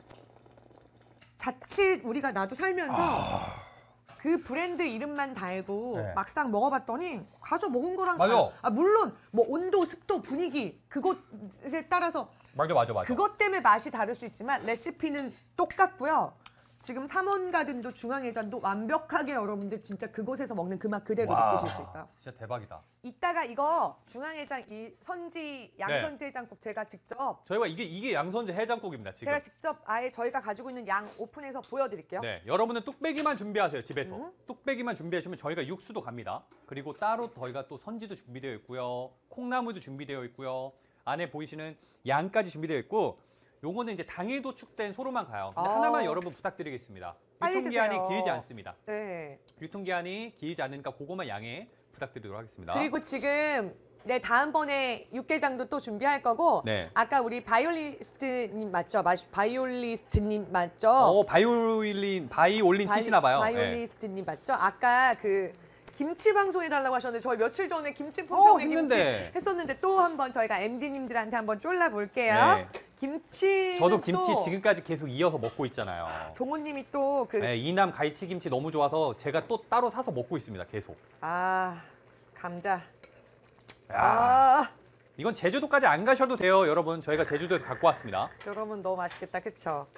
자칫 우리가 나도 살면서 그 브랜드 이름만 달고
네.
막상 먹어봤더니 가서 먹은 거랑
맞아.
달라. 아 물론 뭐 온도, 습도, 분위기 그것에 따라서
맞아, 맞아, 맞아.
그것 때문에 맛이 다를 수 있지만 레시피는 똑같고요. 지금 삼원가든도 중앙회전도 완벽하게 여러분들 진짜 그곳에서 먹는 그 맛 그대로
와,
느끼실 수 있어요.
진짜 대박이다.
이따가 이거 중앙회장 이 선지 양선지 해장국 제가 직접
저희가 이게 이게 양선지 해장국입니다. 지금.
제가 직접 아예 저희가 가지고 있는 양 오픈해서 보여드릴게요.
네, 여러분은 뚝배기만 준비하세요. 집에서.
음.
뚝배기만 준비하시면 저희가 육수도 갑니다. 그리고 따로 저희가 또 선지도 준비되어 있고요. 콩나물도 준비되어 있고요. 안에 보이시는 양까지 준비되어 있고 요거는 이제 당일 도축된 소로만 가요. 근데
아.
하나만 여러분 부탁드리겠습니다.
빨리
유통기한이
드세요.
길지 않습니다.
네.
유통기한이 길지 않으니까 그거만 양해 부탁드리도록 하겠습니다.
그리고 지금 네 다음번에 육개장도 또 준비할 거고
네.
아까 우리 바이올리스트님 맞죠? 마- 바이올리스트님 맞죠?
어, 바이올린 바이올린
바이-
치시나 봐요. 네.
바이올리스트님 맞죠? 아까 그 김치 방송 해달라고 하셨는데 저희 며칠 전에 김치
어,
품평회 김치
했는데.
했었는데 또 한번 저희가 엠디님들한테 한번 쫄라 볼게요.
네.
김치.
저도 김치 지금까지 계속 이어서 먹고 있잖아요.
동호님이 또 그.
네, 이남 갈치 김치 너무 좋아서 제가 또 따로 사서 먹고 있습니다. 계속.
아 감자.
야,
아
이건 제주도까지 안 가셔도 돼요, 여러분. 저희가 제주도에서 갖고 왔습니다.
여러분 너무 맛있겠다, 그쵸?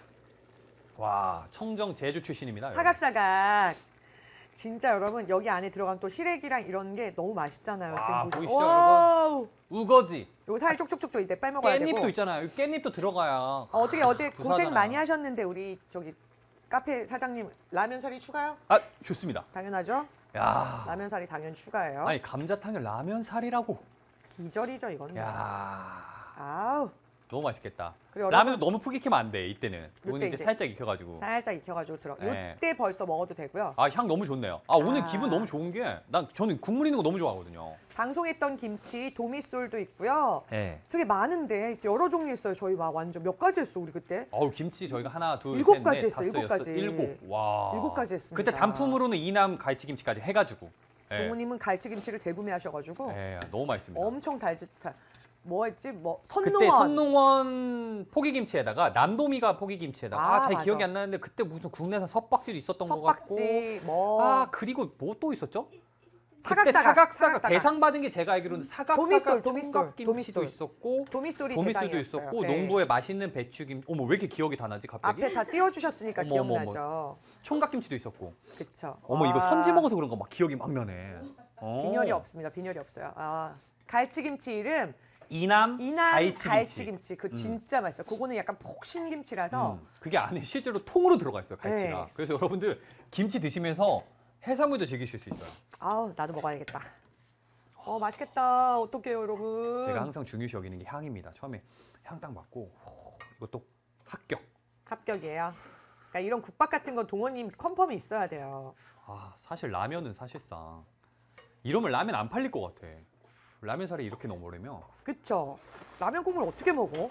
와, 청정 제주 출신입니다.
사각사각. 진짜 여러분 여기 안에 들어간 또 시래기랑 이런 게 너무 맛있잖아요.
와,
지금
보이시죠,
보시죠. 와우.
우거지.
요 살 쪽쪽쪽쪽 이제 빼먹어야 되고.
깻잎도 있잖아요. 이 깻잎도 들어가야.
어, 어떻게 어떻게 고생
구수하잖아요.
많이 하셨는데 우리 저기 카페 사장님 라면 사리 추가요?
아, 좋습니다.
당연하죠.
야,
라면 사리 당연 추가예요.
아니 감자탕을 라면 살이라고.
기절이죠 이건.
야,
아우.
너무 맛있겠다.
그리고
라면도
여러분
너무 푹 익히면 안 돼. 이때는. 이거는
이때,
이제
이때.
살짝 익혀가지고.
살짝 익혀가지고 들어.
네.
이때 벌써 먹어도 되고요.
아, 향 너무 좋네요. 아, 오늘
아.
기분 너무 좋은 게 난 저는 국물 있는 거 너무 좋아하거든요.
방송했던 김치 도미솔도 있고요.
네.
되게 많은데 여러 종류 있어요. 저희 막 완전 몇 가지 했어 우리 그때.
어우, 김치 저희가 하나, 둘,
일곱
셋,
가지
넷,
했어요,
다섯,
일곱
여섯,
가지.
일곱. 와.
일곱 가지 했습니다.
그때 단품으로는 이남 갈치김치까지 해가지고. 네.
동우님은 갈치김치를 재구매하셔가지고
네, 너무 맛있습니다.
엄청 달지. 자, 뭐 했지? 뭐
그때
선농원.
선농원 포기김치에다가 남도미가 포기김치에다가 아,
아,
잘
맞아.
기억이 안 나는데 그때 무슨 국내산 섭박지도 있었던 것 같고.
석박지. 뭐.
아, 그리고 뭐 또 있었죠?
사각사각,
그때 사각사각
사각사각.
대상 받은 게 제가 알기로는 사각사각
도미솔, 도미솔,
총각김치도
도미솔.
있었고
도미솔이
도미솔도
대상이었어요.
있었고
네.
농부의 맛있는 배추김. 어머, 왜 이렇게 기억이 다 나지 갑자기?
앞에 다 띄워주셨으니까
어머, 어머,
기억나죠.
총각김치도 있었고.
그쵸.
어머, 이거
와,
선지 먹어서 그런가 막 기억이 막 나네. 어.
빈혈이 없습니다. 빈혈이 없어요. 아, 갈치김치 이름
이남,
이남
갈치김치.
갈치김치. 그
음.
진짜 맛있어요. 그거는 약간 폭신김치라서
음, 그게 안에 실제로 통으로 들어가 있어요, 갈치가.
네.
그래서 여러분들 김치 드시면서 해산물도 즐기실 수 있어요.
아우 나도 먹어야겠다. 어 맛있겠다. 어떡해요 여러분.
제가 항상 중요시 여기는 게 향입니다. 처음에 향 딱 맡고 이것도 합격.
합격이에요. 그러니까 이런 국밥 같은 건 동원님 컨펌이 있어야 돼요.
아, 사실 라면은 사실상 이러면 라면 안 팔릴 것 같아. 라면 살이 이렇게 넣어버리면
그쵸? 라면 국물 어떻게 먹어?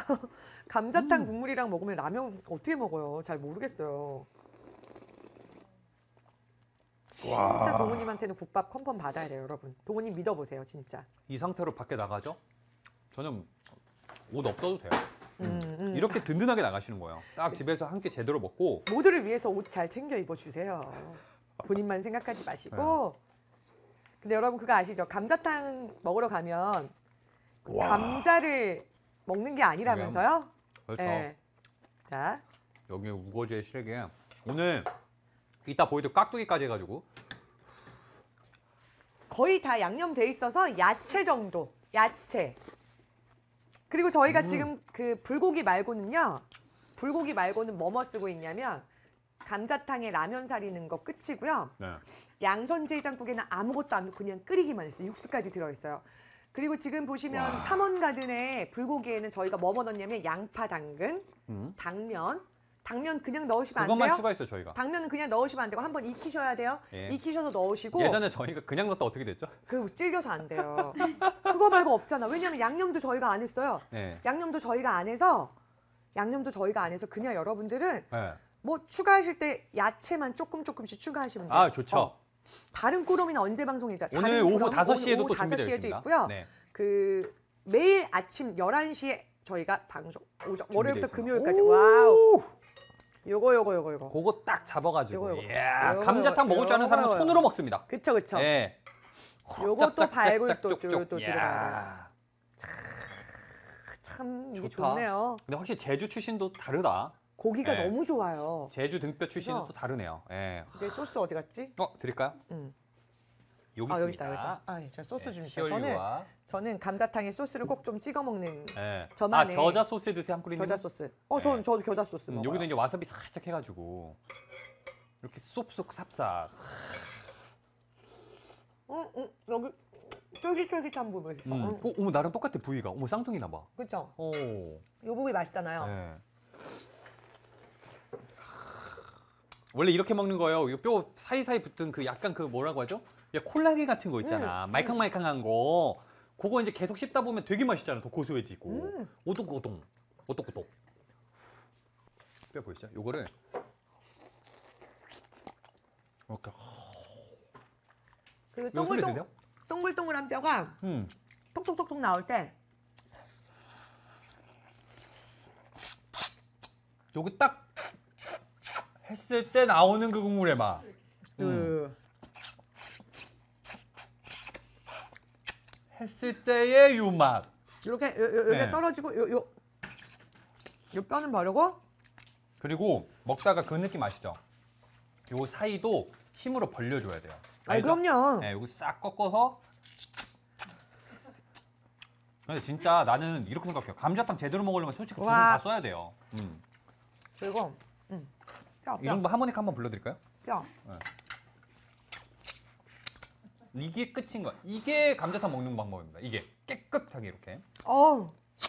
감자탕
음.
국물이랑 먹으면 라면 어떻게 먹어요? 잘 모르겠어요. 진짜
와.
동호님한테는 국밥 컨펌 받아야 돼요, 여러분. 동호님 믿어보세요, 진짜.
이 상태로 밖에 나가죠? 저는 옷 없어도 돼요.
음, 음.
이렇게 든든하게 나가시는 거예요. 딱 집에서 함께 제대로 먹고.
모두를 위해서 옷 잘 챙겨 입어주세요. 본인만 생각하지 마시고. 근데 여러분 그거 아시죠? 감자탕 먹으러 가면
와.
감자를 먹는 게 아니라면서요?
그렇죠.
네. 자,
여기 우거지의 시래기에 오늘 이따 보이도 깍두기까지 해가지고
거의 다 양념돼 있어서 야채 정도. 야채. 그리고 저희가
음.
지금 그 불고기 말고는요. 불고기 말고는 뭐뭐 쓰고 있냐면 감자탕에 라면 사리는 거 끝이고요.
네.
양선제장국에는 아무것도 안 넣고 그냥 끓이기만 했어요. 육수까지 들어있어요. 그리고 지금 보시면
와.
삼원가든의 불고기에는 저희가 뭐뭐 넣냐면 양파, 당근,
음.
당면. 당면 그냥 넣으시면 안
그것만
돼요.
추가했어요 저희가.
당면은 그냥 넣으시면 안 되고 한번 익히셔야 돼요.
예.
익히셔서 넣으시고
예전에 저희가 그냥 넣었다 어떻게 됐죠?
그 질겨서 안 돼요. 그거 말고 없잖아. 왜냐면 양념도 저희가 안 했어요.
네.
양념도 저희가 안 해서 양념도 저희가 안 해서 그냥 여러분들은
네.
뭐 추가하실 때 야채만 조금 조금씩 추가하시면 돼요.
아, 좋죠.
어, 다른 꾸러미는 언제 방송이죠?
오늘
다른
오후
꾸러미
다섯 시에도
오늘
또
오후 다섯
준비되어
시에도
있습니다.
있고요.
네.
그 매일 아침 열한 시에 저희가 방송 오전 월요일부터
준비되어
금요일까지
있습니다.
와우. 요거 요거 요거 요거.
그거 딱 잡아가지고.
요거, 요거.
이야,
요거,
감자탕
요거,
먹을 줄 아는 사람은
요거.
손으로 먹습니다.
그쵸 그쵸.
예.
요거 또 발굴 또, 또,
짝짝짝짝쪽.
또
이야.
들어가요. 참 이게
좋다.
좋네요.
근데 확실히 제주 출신도 다르다.
고기가
네.
너무 좋아요.
제주 등뼈 출신은
그래서-
또 다르네요. 예.
근데 소스 어디 갔지?
어, 드릴까요?
음.
여기
아 여기
있습니다.
있다 여기 있다. 아, 예, 제가 소스
네,
좀 주세요. 저는
히얼유와,
저는 감자탕에 소스를 꼭 좀 찍어 먹는
예.
저만의
아, 겨자 소스 드세요, 한 꿀이님?
겨자 소스. 어, 저는
네.
저도 겨자 소스
음,
먹어요.
여기는 이제 와사비 살짝 해가지고 이렇게 쏙쏙 삽싹.
응, 응, 여기 쫄깃쫄깃한 부분 있어.
음.
응.
어, 어머, 나랑 똑같아 부위가. 어머, 쌍둥이나 봐.
그렇죠.
오.
요 부분이 맛있잖아요.
네. 원래 이렇게 먹는 거예요. 이거 뼈 사이사이 붙은 그 약간 그 뭐라고 하죠? 야, 콜라겐 같은 거 있잖아.
음,
말캉말캉한 거. 그거 이제 계속 씹다 보면 되게 맛있잖아. 더 고소해지고.
음.
오독오독. 오독오독. 뼈 보이시죠? 요거를 이렇게.
그리고
이거 소리
동글동,
들려?
동글동글한 뼈가
음.
톡톡톡톡 나올 때
요거 딱 했을 때 나오는 그 국물의 맛. 음.
그
했을 때의 요 맛.
이렇게 요, 요, 여기
네.
떨어지고 요, 요, 요 뼈는 바르고
그리고 먹다가 그 느낌 아시죠? 요 사이도 힘으로 벌려줘야 돼요.
아니
알죠?
그럼요.
네, 요거 싹 꺾어서. 근데 진짜 나는 이렇게 생각해요. 감자탕 제대로 먹으려면 솔직히 기름
와.
다 써야 돼요. 음.
그리고 음. 뼈,
이
뼈,
정도 하모니카 한번 불러드릴까요?
뼈.
이게 끝인 거야. 이게 감자탕 먹는 방법입니다. 이게 깨끗하게 이렇게.
어.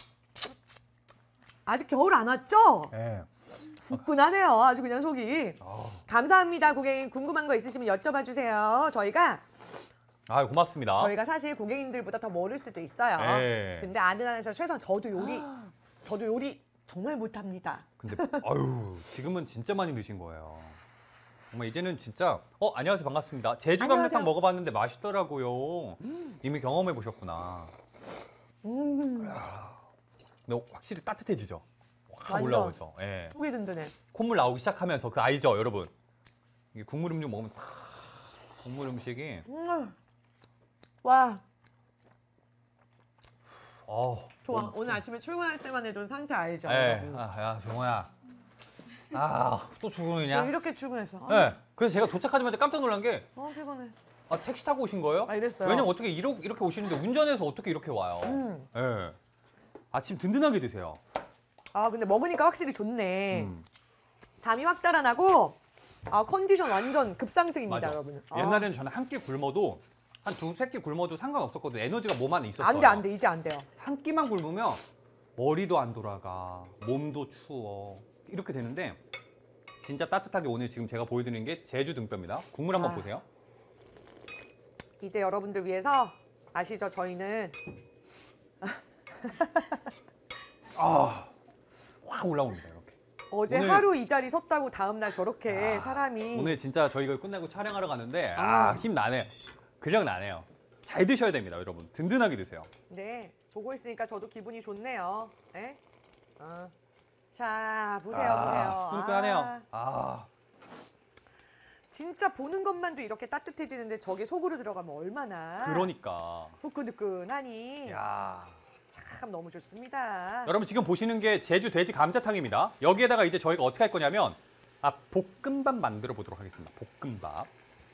아직 겨울 안 왔죠?
네.
후끈하네요. 아주 그냥 속이.
아,
감사합니다. 고객님 궁금한 거 있으시면 여쭤봐 주세요. 저희가
아 고맙습니다.
저희가 사실 고객님들보다 더 모를 수도 있어요.
네.
근데 아는 한에서 최선 저도 요리 저도 요리 정말 못합니다.
근데 아유 지금은 진짜 많이 드신 거예요. 정말 이제는 진짜 어 안녕하세요 반갑습니다. 제주
안녕하세요.
감자탕 먹어봤는데 맛있더라고요. 이미 경험해 보셨구나.
음,
근데 확실히 따뜻해지죠. 확
완전.
올라오죠. 예.
속이 든든해.
콧물 나오기 시작하면서 그 아이죠 여러분. 이게 국물 음료 먹으면 탁 국물 음식이
음. 와,
어.
좋아. 오늘 아침에 출근할 때만 해도 상태 알죠?
예.
여러분?
아, 야 정호야. 아또
저
출근이냐?
이렇게 출근했어.
예.
아,
그래서 제가 도착하자마자 깜짝 놀란 게
어, 피곤해.
아, 택시 타고 오신 거예요?
아, 이랬어요.
왜냐면 어떻게 이렇게, 이렇게 오시는데 운전해서 어떻게 이렇게 와요?
음.
예. 아침 든든하게 드세요.
아, 근데 먹으니까 확실히 좋네.
음.
잠이 확 달아나고 아, 컨디션 완전 급상승입니다,
맞아.
여러분. 아.
옛날에는 저는 한 끼 굶어도 한 두세 끼 굶어도 상관없었거든요. 에너지가 몸 안에 있었어요.
안 돼, 안 돼. 이제 안 돼요.
한 끼만 굶으면 머리도 안 돌아가, 몸도 추워 이렇게 되는데 진짜 따뜻하게 오늘 지금 제가 보여드리는 게 제주 등뼈입니다. 국물 한번
아.
보세요.
이제 여러분들 위해서 아시죠? 저희는
아, 확 올라옵니다 이렇게.
어제
오늘-
하루 이 자리 섰다고 다음 날 저렇게
아,
사람이
오늘 진짜 저희 이걸 끝내고 촬영하러 가는데
아.
아, 힘 나네요. 그냥 나네요. 잘 드셔야 됩니다, 여러분. 든든하게 드세요.
네 보고 있으니까 저도 기분이 좋네요. 네? 어. 자 보세요,
아,
보세요.
끈끈하네요.
아,
아,
진짜 보는 것만도 이렇게 따뜻해지는데 저게 속으로 들어가면 얼마나
그러니까.
후끈후끈하니
야.
참 너무 좋습니다.
여러분 지금 보시는 게 제주 돼지 감자탕입니다. 여기에다가 이제 저희가 어떻게 할 거냐면 아, 볶음밥 만들어 보도록 하겠습니다. 볶음밥.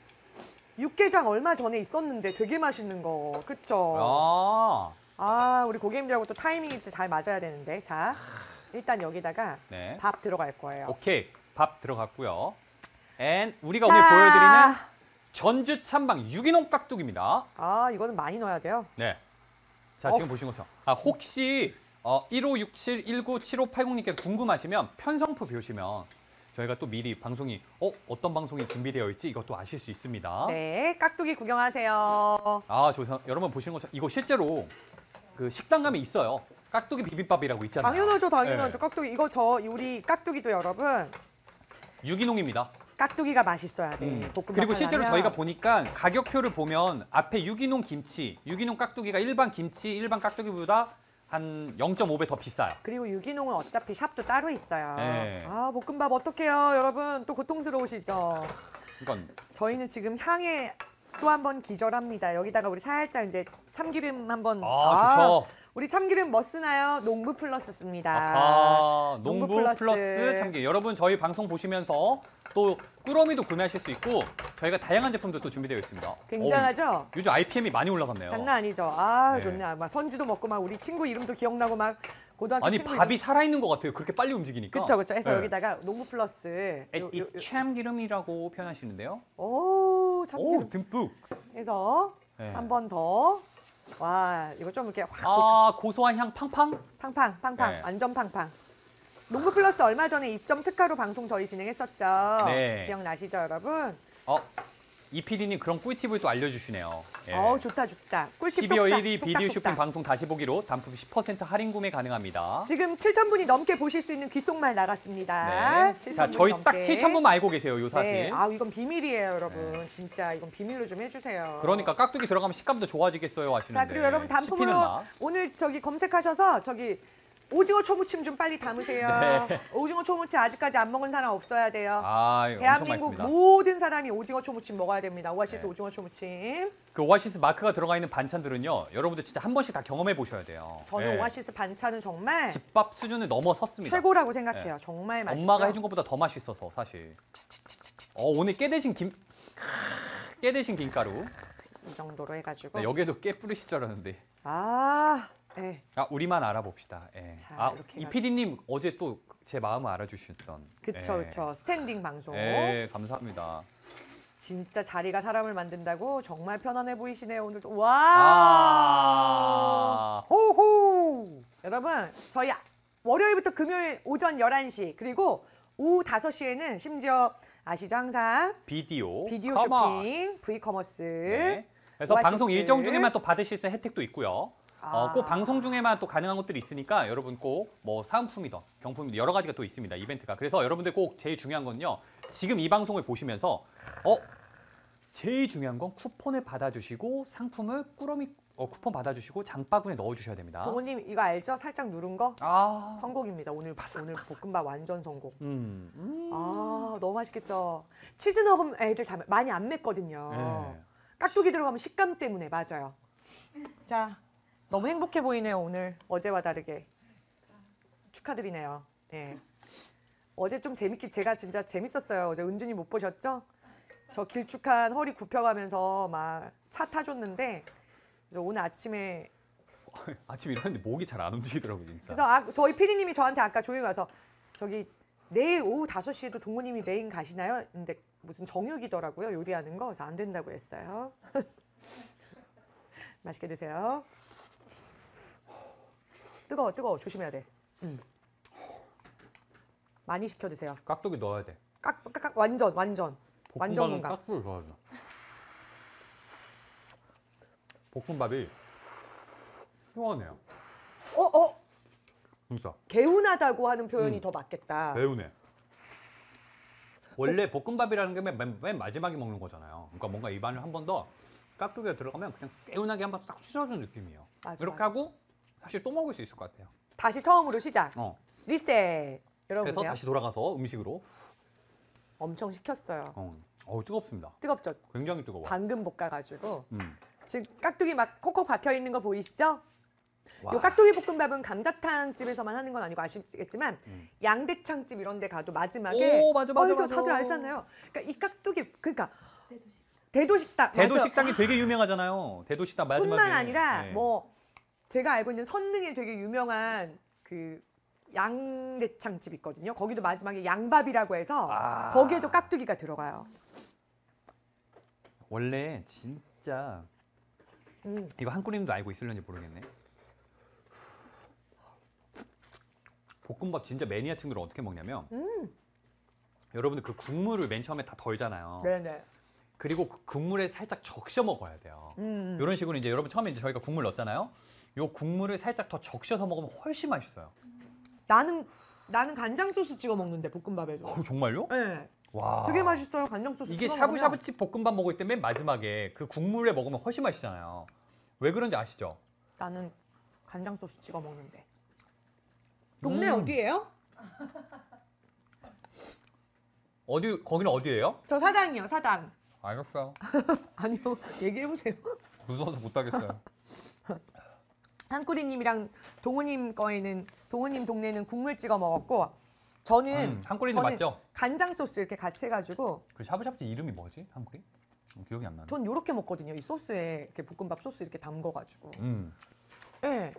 육개장 얼마 전에 있었는데 되게 맛있는 거 그쵸?
아,
아 우리 고객님들하고 또 타이밍이 진짜 잘 맞아야 되는데 자 일단 여기다가
네.
밥 들어갈 거예요.
오케이. 밥 들어갔고요. 앤 우리가
자.
오늘 보여드리는 전주 참방 유기농 깍두기입니다.
아 이거는 많이 넣어야 돼요.
네. 자, 지금
어후,
보신 것처럼. 아, 혹시 어, 일오육칠 일구칠오팔공님께서 궁금하시면 편성표 보시면 저희가 또 미리 방송이 어, 어떤 방송이 준비되어 있지 이것도 아실 수 있습니다.
네 깍두기 구경하세요.
아, 저 여러분 보시는 것처럼 이거 실제로 그 식당 가면 있어요. 깍두기 비빔밥이라고 있잖아요.
당연하죠, 당연하죠.
네.
깍두기 이거 저 우리 깍두기도 여러분
유기농입니다.
깍두기가 맛있어야 돼.
음.
볶음밥
그리고 실제로
하려면.
저희가 보니까 가격표를 보면 앞에 유기농 김치, 유기농 깍두기가 일반 김치, 일반 깍두기보다 한 영 점 오 배 더 비싸요.
그리고 유기농은 어차피 샵도 따로 있어요.
네.
아 볶음밥 어떡해요, 여러분 또 고통스러우시죠?
그러니까
저희는 지금 향에 또 한 번 기절합니다. 여기다가 우리 살짝 이제 참기름 한번.
아, 좋죠.
우리 참기름 뭐 쓰나요? 농부 플러스 씁니다.
아, 농부,
농부 플러스.
플러스. 참기. 여러분 저희 방송 보시면서 또 꾸러미도 구매하실 수 있고 저희가 다양한 제품도 또 준비되어 있습니다.
굉장하죠?
어우, 요즘 아이피엠이 많이 올라갔네요.
장난 아니죠? 아
네.
좋네. 막 선지도 먹고 막 우리 친구 이름도 기억나고 막 고등학교
아니
친구
밥이 살아있는 것 같아요. 그렇게 빨리 움직이니까.
그쵸 그쵸 해서
네.
여기다가 농부 플러스 요, 요,
It's
요.
참기름이라고 표현하시는데요.
오 참기름
오, 듬뿍.
해서
네.
한 번 더. 와 이거 좀 이렇게 확
아, 고소한 향 팡팡.
팡팡 팡팡
네.
완전 팡팡. 농부 플러스 얼마 전에 입점 특가로 방송 저희 진행했었죠.
네.
기억나시죠 여러분?
어, 이 피디님 그런 꿀팁을 또 알려주시네요. 예.
어 좋다 좋다. 꿀팁
십이월
속삭,
일 일
속닥,
비디오 쇼핑
속닥.
방송 다시 보기로 단품 십 퍼센트 할인 구매 가능합니다.
지금 칠천 분이 넘게 보실 수 있는 귓속말 나갔습니다.
네.
칠천
자,
분이
저희
넘게.
딱 칠천 분만 알고 계세요, 요 사실.
네. 아 이건 비밀이에요 여러분. 진짜 이건 비밀로 좀 해주세요.
그러니까 깍두기 들어가면 식감도 좋아지겠어요 하시는데.
자 그리고 여러분
씹히는
단품으로
맛.
오늘 저기 검색하셔서 저기 오징어 초무침 좀 빨리 담으세요.
네.
오징어 초무침 아직까지 안 먹은 사람 없어야 돼요.
아, 이거 엄청
대한민국
맛있습니다.
모든 사람이 오징어 초무침 먹어야 됩니다. 오아시스
네.
오징어 초무침.
그 오아시스 마크가 들어가 있는 반찬들은요. 여러분들 진짜 한 번씩 다 경험해 보셔야 돼요.
저는
예.
오아시스 반찬은 정말
집밥 수준을 넘어섰습니다.
최고라고 생각해요. 정말 맛있죠.
엄마가 해준 것보다 더 맛있어서 사실. 어, 오늘 깨 대신 김, 깨 대신 김가루.
이 정도로 해가지고.
네, 여기에도 깨 뿌리실 줄 알았는데.
아, 네.
아, 우리만 알아봅시다. 예.
자,
아,
이렇게
이
해가지고.
피디님 어제 또 제 마음을 알아주셨던.
그쵸,
예.
그쵸. 스탠딩 방송.
예, 감사합니다.
진짜 자리가 사람을 만든다고 정말 편안해 보이시네요, 오늘도. 와!
아, 호호.
여러분, 저희 월요일부터 금요일 오전 열한 시, 그리고 오후 다섯 시에는 심지어 아시죠, 항상
비디오.
비디오
커머.
쇼핑, V커머스.
네. 그래서
오아시스.
방송 일정 중에만 또 받으실 수 있는 혜택도 있고요. 어,
아.
꼭 방송 중에만 또 가능한 것들이 있으니까 여러분 꼭 뭐 사은품이든 경품이든 여러 가지가 또 있습니다. 이벤트가. 그래서 여러분들 꼭 제일 중요한 건요. 지금 이 방송을 보시면서 어 제일 중요한 건 쿠폰을 받아주시고 상품을 꾸러미 어, 쿠폰 받아주시고 장바구니에 넣어주셔야 됩니다.
동호님 이거 알죠? 살짝 누른 거
아,
성공입니다. 오늘 오늘 볶음밥 완전 성공.
음, 음.
아 너무 맛있겠죠. 치즈 넣으면 애들 잘 많이 안 맵거든요.
네.
깍두기 들어가면 식감 때문에 맞아요. 자 너무 행복해 보이네요 오늘 어제와 다르게 축하드리네요. 네. 어제 좀 재밌게 제가 진짜 재밌었어요. 어제 은준이 못 보셨죠? 저 길쭉한 허리 굽혀가면서 막 차 타줬는데 그래서 오늘 아침에
아침 일어났는데 목이 잘 안 움직이더라고요, 진짜.
그래서 아, 저희 피디님이 저한테 아까 조용히 와서 저기 내일 오후 다섯 시에도 동호님이 메인 가시나요? 근데 무슨 정육이더라고요 요리하는 거. 그래서 안 된다고 했어요. 맛있게 드세요. 뜨거워 뜨거워 조심해야 돼. 음. 많이 시켜 드세요.
깍두기 넣어야 돼.
깍, 깍, 깍 완전 완전 완전
볶음밥은
공감.
깍두기 넣어야 돼. 볶음밥이 시원해요.
어 어.
진짜
개운하다고 하는 표현이
음.
더 맞겠다.
매운해. 원래 볶음밥이라는 게 맨, 맨 마지막에 먹는 거잖아요. 그러니까 뭔가 입안을 한 번 더 깍두기가 들어가면 그냥 개운하게 한 번 싹 씻어주는 느낌이에요.
맞아,
이렇게
맞아.
하고 사실 또 먹을 수 있을 것 같아요.
다시 처음으로 시작.
어.
리셋. 여러분
그래서
보세요.
다시 돌아가서 음식으로.
엄청 식혔어요.
어, 어우, 뜨겁습니다.
뜨겁죠?
굉장히 뜨거워.
방금 볶아가지고
음.
지금 깍두기 막 콕콕 박혀 있는 거 보이시죠?
와.
요 깍두기 볶음밥은 감자탕 집에서만 하는 건 아니고 아시겠지만
음.
양대창 집 이런 데 가도 마지막에
오, 맞아, 맞아,
알죠?
맞아.
다들 알잖아요. 그러니까 이 깍두기 그러니까 대도식당
대도
맞아요.
식당이 되게 유명하잖아요. 대도 식당 마지막에.
뿐만 아니라
네.
뭐 제가 알고 있는 선릉에 되게 유명한 그 양대창 집 있거든요. 거기도 마지막에 양밥이라고 해서
아.
거기에도 깍두기가 들어가요.
원래 진짜
음.
이거 한꾸림도 알고 있을런지 모르겠네. 볶음밥 진짜 매니아층들은 어떻게 먹냐면
음.
여러분들 그 국물을 맨 처음에 다 덜잖아요.
네네.
그리고 그 국물에 살짝 적셔 먹어야 돼요.
음.
이런 식으로 이제 여러분 처음에 이제 저희가 국물 넣었잖아요. 요 국물을 살짝 더 적셔서 먹으면 훨씬 맛있어요.
나는 나는 간장 소스 찍어 먹는데 볶음밥에도.
어, 정말요?
네.
와.
되게 맛있어요 간장 소스.
이게
찍어 먹으면.
샤브샤브집 볶음밥 먹을 때 맨 마지막에 그 국물에 먹으면 훨씬 맛있잖아요. 왜 그런지 아시죠?
나는 간장 소스 찍어 먹는데. 동네
음.
어디예요?
어디 거기는 어디예요?
저 사당이요 사당.
알겠어요.
아니요 얘기해 보세요.
무서워서 못 하겠어요.
한꾸리님이랑 동우님 거에는 동우님 동네는 국물 찍어 먹었고 저는
음, 한꾸리님
저는
맞죠?
간장 소스 이렇게 같이 해가지고
그 샤브샤브집 이름이 뭐지? 한꾸리? 어, 기억이 안 나네.
전 요렇게 먹거든요. 이 소스에 이렇게 볶음밥 소스 이렇게 담궈가지고.
음.
예. 네.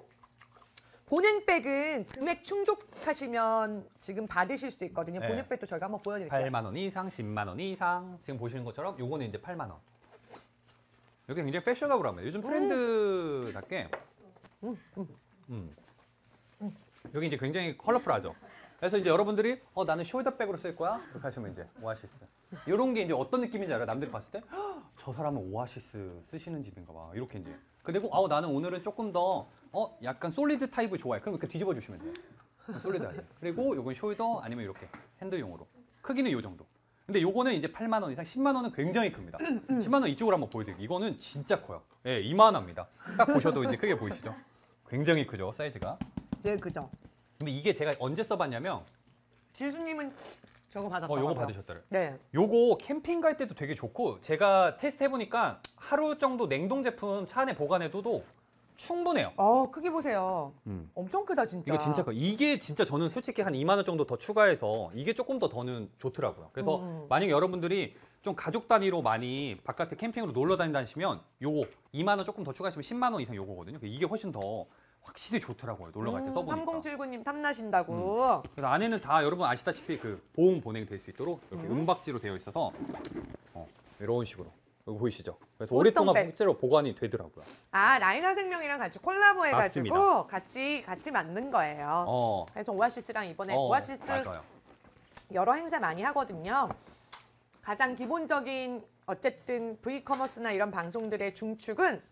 본행백은 금액 충족하시면 지금 받으실 수 있거든요.
네.
본행백도 저희가 한번 보여드릴게요.
팔만 원 이상, 십만 원 이상. 지금 보시는 것처럼 요거는 이제 팔만 원. 여기 굉장히 패셔너블합니다. 요즘 트렌드답게.
음, 음.
음. 여기 이제 굉장히 컬러풀하죠. 그래서 이제 여러분들이 어 나는 숄더백으로 쓸 거야. 이렇게 하시면 이제 오아시스. 이런 게 이제 어떤 느낌인지 알아요? 남들이 봤을 때 저 사람은 오아시스 쓰시는 집인가 봐. 이렇게 이제. 그리고 아 나는 오늘은 조금 더 어 약간 솔리드 타입을 좋아해. 그럼 이렇게 뒤집어 주시면 돼요. 솔리드하게. 그리고 요건 숄더 아니면 이렇게 핸들용으로. 크기는 요 정도. 근데 요거는 이제 팔만 원 이상, 십만 원은 굉장히 큽니다. 십만 원 이쪽으로 한번 보여드릴게요. 이거는 진짜 커요. 예, 이만합니다. 딱 보셔도 이제 크게 보이시죠? 굉장히 크죠, 사이즈가.
네, 그죠.
근데 이게 제가 언제 써봤냐면
지수님은 저거
어
받았더라고요.
요거 받으셨더라고요.
네.
요거 캠핑 갈 때도 되게 좋고 제가 테스트 해보니까 하루 정도 냉동 제품 차 안에 보관해둬도 충분해요.
어 크기 보세요.
음.
엄청 크다 진짜.
이거 진짜 커. 이게 진짜 저는 솔직히 한 이만 원 정도 더 추가해서 이게 조금 더 더는 좋더라고요. 그래서
음.
만약에 여러분들이 좀 가족 단위로 많이 바깥에 캠핑으로 놀러 다닌다시면 요거 이만 원 조금 더 추가하시면 십만 원 이상 요거거든요. 이게 훨씬 더 확실히 좋더라고요. 놀러 갈 때 써보니까.
삼공칠구님 탐나신다고.
그래서 안에는 다 여러분 아시다시피 그 보온 보냉 될 수 있도록 이렇게
음.
은박지로 되어 있어서 어, 이런 식으로 여기 보이시죠? 그래서
보스턴
오랫동안
백.
실제로 보관이 되더라고요.
아 라이나 생명이랑 같이 콜라보해가지고
맞습니다.
같이 같이 만든 거예요.
어,
그래서 오아시스랑 이번에
어,
오아시스
맞아요.
여러 행사 많이 하거든요. 가장 기본적인 어쨌든 V커머스나 이런 방송들의 중축은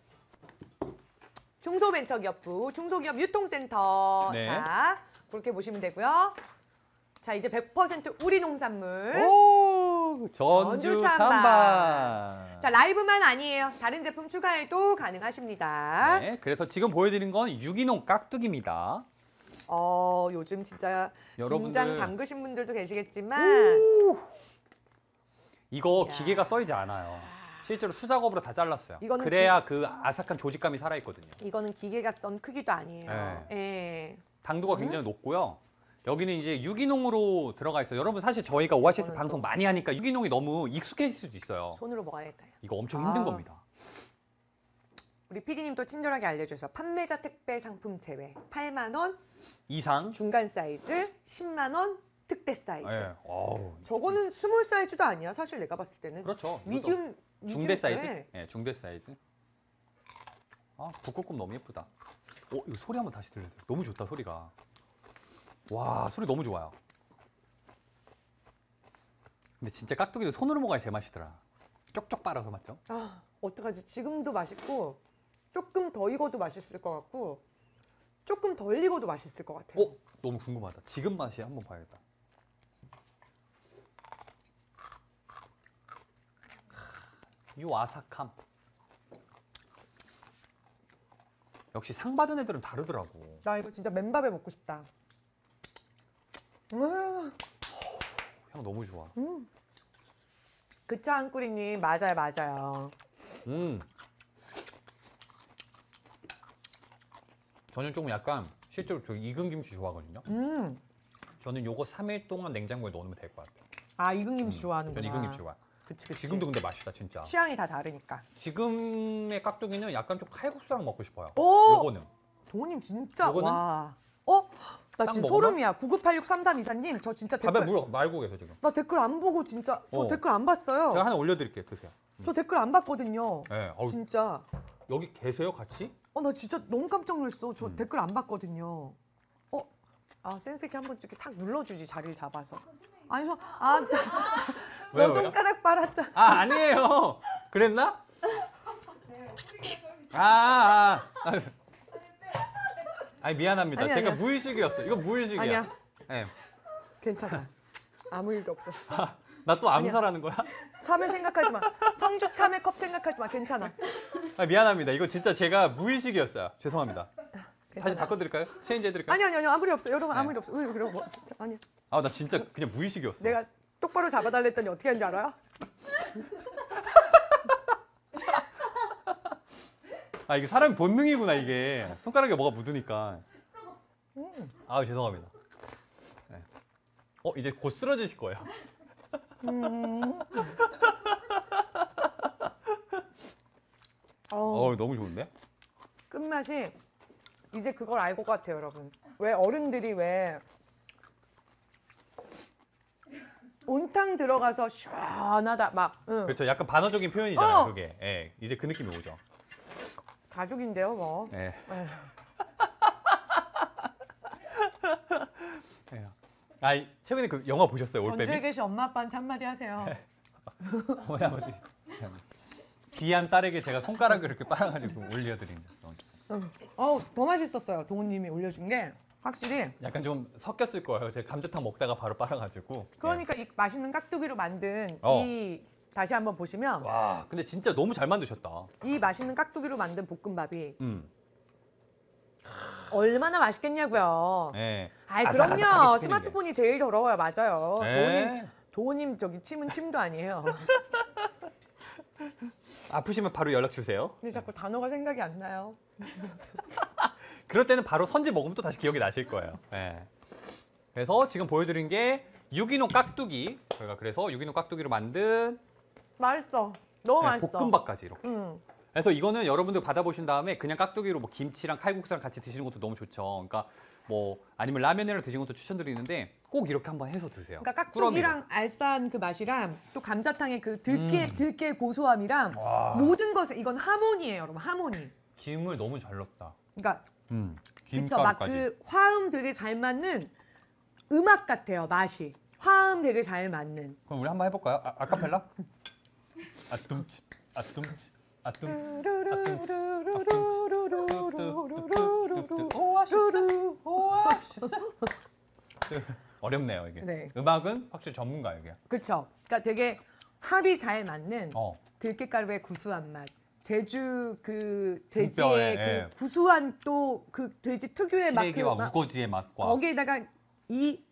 중소벤처기업부 중소기업 유통센터.
네.
자 그렇게 보시면 되고요. 자 이제 백 퍼센트 우리 농산물.
오, 전주
전주
찬반.
찬반. 자 라이브만 아니에요. 다른 제품 추가해도 가능하십니다.
네, 그래서 지금 보여드린 건 유기농 깍두기입니다.
어 요즘 진짜
여러분들
김장 담그신 분들도 계시겠지만
이거
이야.
기계가 썰지 않아요. 실제로 수작업으로 다 잘랐어요.
이거는
그래야 그 아삭한 조직감이 살아있거든요.
이거는 기계가 썬 크기도 아니에요.
네.
예.
당도가 굉장히 높고요. 여기는 이제 유기농으로 들어가 있어요. 여러분 사실 저희가 오아시스
이거는
방송
또-
많이 하니까 유기농이 너무 익숙해질 수도 있어요.
손으로 먹어야겠다.
이거 엄청 힘든
아.
겁니다.
우리 피디님 또 친절하게 알려주셔서 판매자 택배 상품 제외 팔만 원,
이상.
중간 사이즈 십만 원, 특대 사이즈.
예. 어우,
저거는 스몰 사이즈도 아니야. 사실 내가 봤을 때는
그렇죠.
미디움,
중대
미디움,
사이즈?
네.
예, 중대 사이즈. 아, 북극곰 너무 예쁘다. 어, 이거 소리 한번 다시 들려요. 너무 좋다, 소리가. 와, 소리 너무 좋아요. 근데 진짜 깍두기를 손으로 먹어야 제맛이더라. 쪽쪽 빨아서 맞죠?
아 어떡하지? 지금도 맛있고 조금 더 익어도 맛있을 것 같고 조금 덜 익어도 맛있을 것 같아요.
어, 너무 궁금하다. 지금 맛이 한번 봐야겠다. 이 아삭함. 역시 상 받은 애들은 다르더라고.
나 이거 진짜 맨밥에 먹고 싶다. 음,
향 너무 좋아.
그차 한꾸리님 맞아요, 맞아요.
음. 저는 조금 약간 실제로 저 익은 김치 좋아하거든요.
음,
저는 요거 삼 일 동안 냉장고에 넣으면 될 것 같아요.
아 익은 김치
음,
좋아하는구나.
저는 익은 김치 좋아요.
그치, 그치.
지금도 근데 맛있다 진짜.
취향이 다 다르니까.
지금의 깍두기는 약간 좀 칼국수랑 먹고 싶어요.
오!
요거는.
동호님 진짜
요거는?
와. 어? 나
딱
지금
먹어봐?
소름이야. 구구팔육삼삼이사님 저 진짜
밥에
댓글
물 말고 계세요 지금.
나 댓글 안 보고 진짜 저
어.
댓글 안 봤어요.
제가 하나 올려드릴게요. 드세요.
저 댓글 안 봤거든요.
네, 어우,
진짜.
여기 계세요 같이?
어 나 진짜 너무 깜짝 놀랐어. 저
음.
댓글 안 봤거든요. 어? 아 센스 있게 한번 이렇게 싹 눌러주지 자리를 잡아서. 아니 저 아,
왜요,
너
왜요?
손가락 빨았잖아.
아 아니에요. 그랬나? 아, 아, 아. 아니 미안합니다.
아니,
제가
아니야.
무의식이었어. 이거 무의식이야.
아니야.
네.
괜찮아. 아무 일도 없었어.
나 또 암살하는 거야?
참을 생각하지 마. 성주 참외 컵 생각하지 마. 괜찮아.
아, 미안합니다. 이거 진짜 제가 무의식이었어요. 죄송합니다. 다시
괜찮아.
바꿔드릴까요? 체인지 해드릴까요?
아니 아니 아니 아무 리 없어. 여러분
네.
아무 리 없어. 왜 그러고 뭐, 진짜, 아니야.
아, 나 진짜 그냥 무의식이었어.
내가 똑바로 잡아달랬더니 어떻게 하는지 알아요?
아, 이게 사람 본능이구나 이게. 손가락에 뭐가 묻으니까. 아, 죄송합니다. 네. 어, 이제 곧 쓰러지실 거예요.
어,
어, 너무 좋은데?
끝맛이 이제 그걸 알 것 같아요, 여러분. 왜 어른들이 왜 온탕 들어가서 시원하다 막 응.
그렇죠. 약간 반어적인 표현이잖아요,
어.
그게. 예, 이제 그 느낌이 오죠.
가족인데요, 뭐.
예.
에휴.
예. 아, 이- 최근에 그 영화 보셨어요,
전주에
올빼미?
계신 엄마 아빠한테 한마디 하세요.
어머니 아버지. 귀한 딸에게 제가 손가락을 이렇게 빨아가지고 올려드린 적.
어우, 더 맛있었어요. 동훈님이 올려준 게 확실히.
약간 좀 섞였을 거예요. 제가 감자탕 먹다가 바로 빨아가지고.
그러니까 이 맛있는 깍두기로 만든
어.
이 다시 한번 보시면
예. 와, 근데 진짜 너무 잘 만드셨다.
이 맛있는 깍두기로 만든 볶음밥이
음.
얼마나 맛있겠냐고요.
네.
아이
아삭아삭하게
그럼요.
씹히는
스마트폰이 제일 더러워요. 맞아요.
게.
도우님
네.
도우님 저기 침은 침도 아니에요.
아프시면 바로 연락 주세요.
근데 자꾸 단어가 생각이 안 나요.
그럴 때는 바로 선지 먹으면 또 다시 기억이 나실 거예요. 네. 그래서 지금 보여드린 게 유기농 깍두기. 저희가 그래서 유기농 깍두기로 만든
맛있어. 너무
네,
맛있어.
볶음밥까지 이렇게.
음.
그래서 이거는 여러분들 받아보신 다음에 그냥 깍두기로 뭐 김치랑 칼국수랑 같이 드시는 것도 너무 좋죠. 그러니까 뭐 아니면 라면이랑 드시는 것도 추천드리는데 꼭 이렇게 한번 해서 드세요.
그러니까
꾸러미로.
깍두기랑 알싸한 그 맛이랑 또 감자탕의 그 들깨
음.
들깨 고소함이랑
와.
모든 것에 이건 하모니예요, 여러분. 하모니.
김을 너무 잘 넣었다.
그러니까
음.
그쵸, 막
김가루까지.
그 화음 되게 잘 맞는 음악 같아요, 맛이. 화음 되게 잘 맞는.
그럼 우리 한번 해볼까요? 아, 아카펠라? 아tum치, 아tum치, 아tum치, 아tum치. 오아시스, 오아시스. 어렵네요 이게.
네.
음악은 확실히 전문가 이게.
그렇죠. 그러니까 되게 합이 잘 맞는
어.
들깨가루의 구수한 맛. 제주 그
등뼈에,
돼지의
예.
그 구수한 또 그 돼지 특유의 맛, 그
시래기와
맛.
우거지의 맛과.
거기에다가 이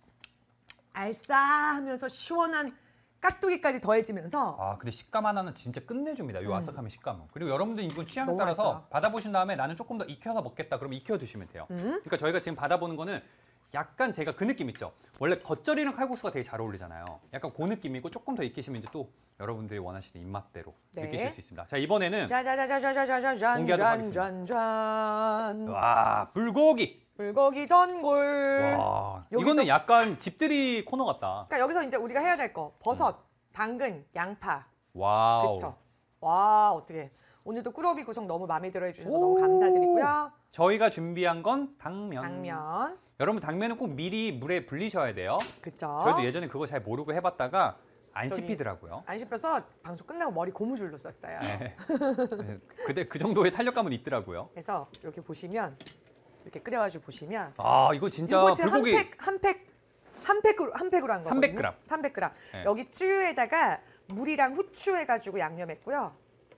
알싸하면서 시원한 깍두기까지 더해지면서
아 근데 식감 하나는 진짜 끝내줍니다. 이
음.
아삭함의 식감은. 그리고 여러분들 이분 취향에
너무
따라서
맛있어요.
받아보신 다음에 나는 조금 더 익혀서 먹겠다. 그럼 익혀 드시면 돼요.
음?
그러니까 저희가 지금 받아보는 거는 약간 제가 그 느낌 있죠. 원래 겉절이랑 칼국수가 되게 잘 어울리잖아요. 약간 그 느낌이고 조금 더 익히시면 이제 또 여러분들이 원하시는 입맛대로
네.
느끼실 수 있습니다. 자 이번에는
짜자자자자자자잔
공개하도록 하겠습니다.
잔잔잔
와 불고기.
불고기 전골.
와
여기도-
이거는 약간 집들이 코너 같다.
그러니까 여기서 이제 우리가 해야 될 거 버섯, 당근, 양파.
와우.
그렇죠. 와 어떻게 오늘도 꾸러미 구성 너무 마음에 들어 해주셔서
오.
너무 감사드리고요.
저희가 준비한 건 당면.
당면.
여러분 당면은 꼭 미리 물에 불리셔야 돼요.
그쵸.
저희도 예전에 그거 잘 모르고 해봤다가 안
저기-
씹히더라고요.
안 씹혀서 방송 끝나고 머리 고무줄로 썼어요.
네. 근데 그 정도의 탄력감은 있더라고요.
그래서 이렇게 보시면 이렇게 끓여가지고 보시면
아 이거 진짜
이거 지금
불고기
한 팩, 한 팩, 한 팩으로 한 팩으로 한 거거든요.
삼백 그램.
삼백 그램.
네.
여기 쯔유에다가 물이랑 후추 해가지고 양념했고요.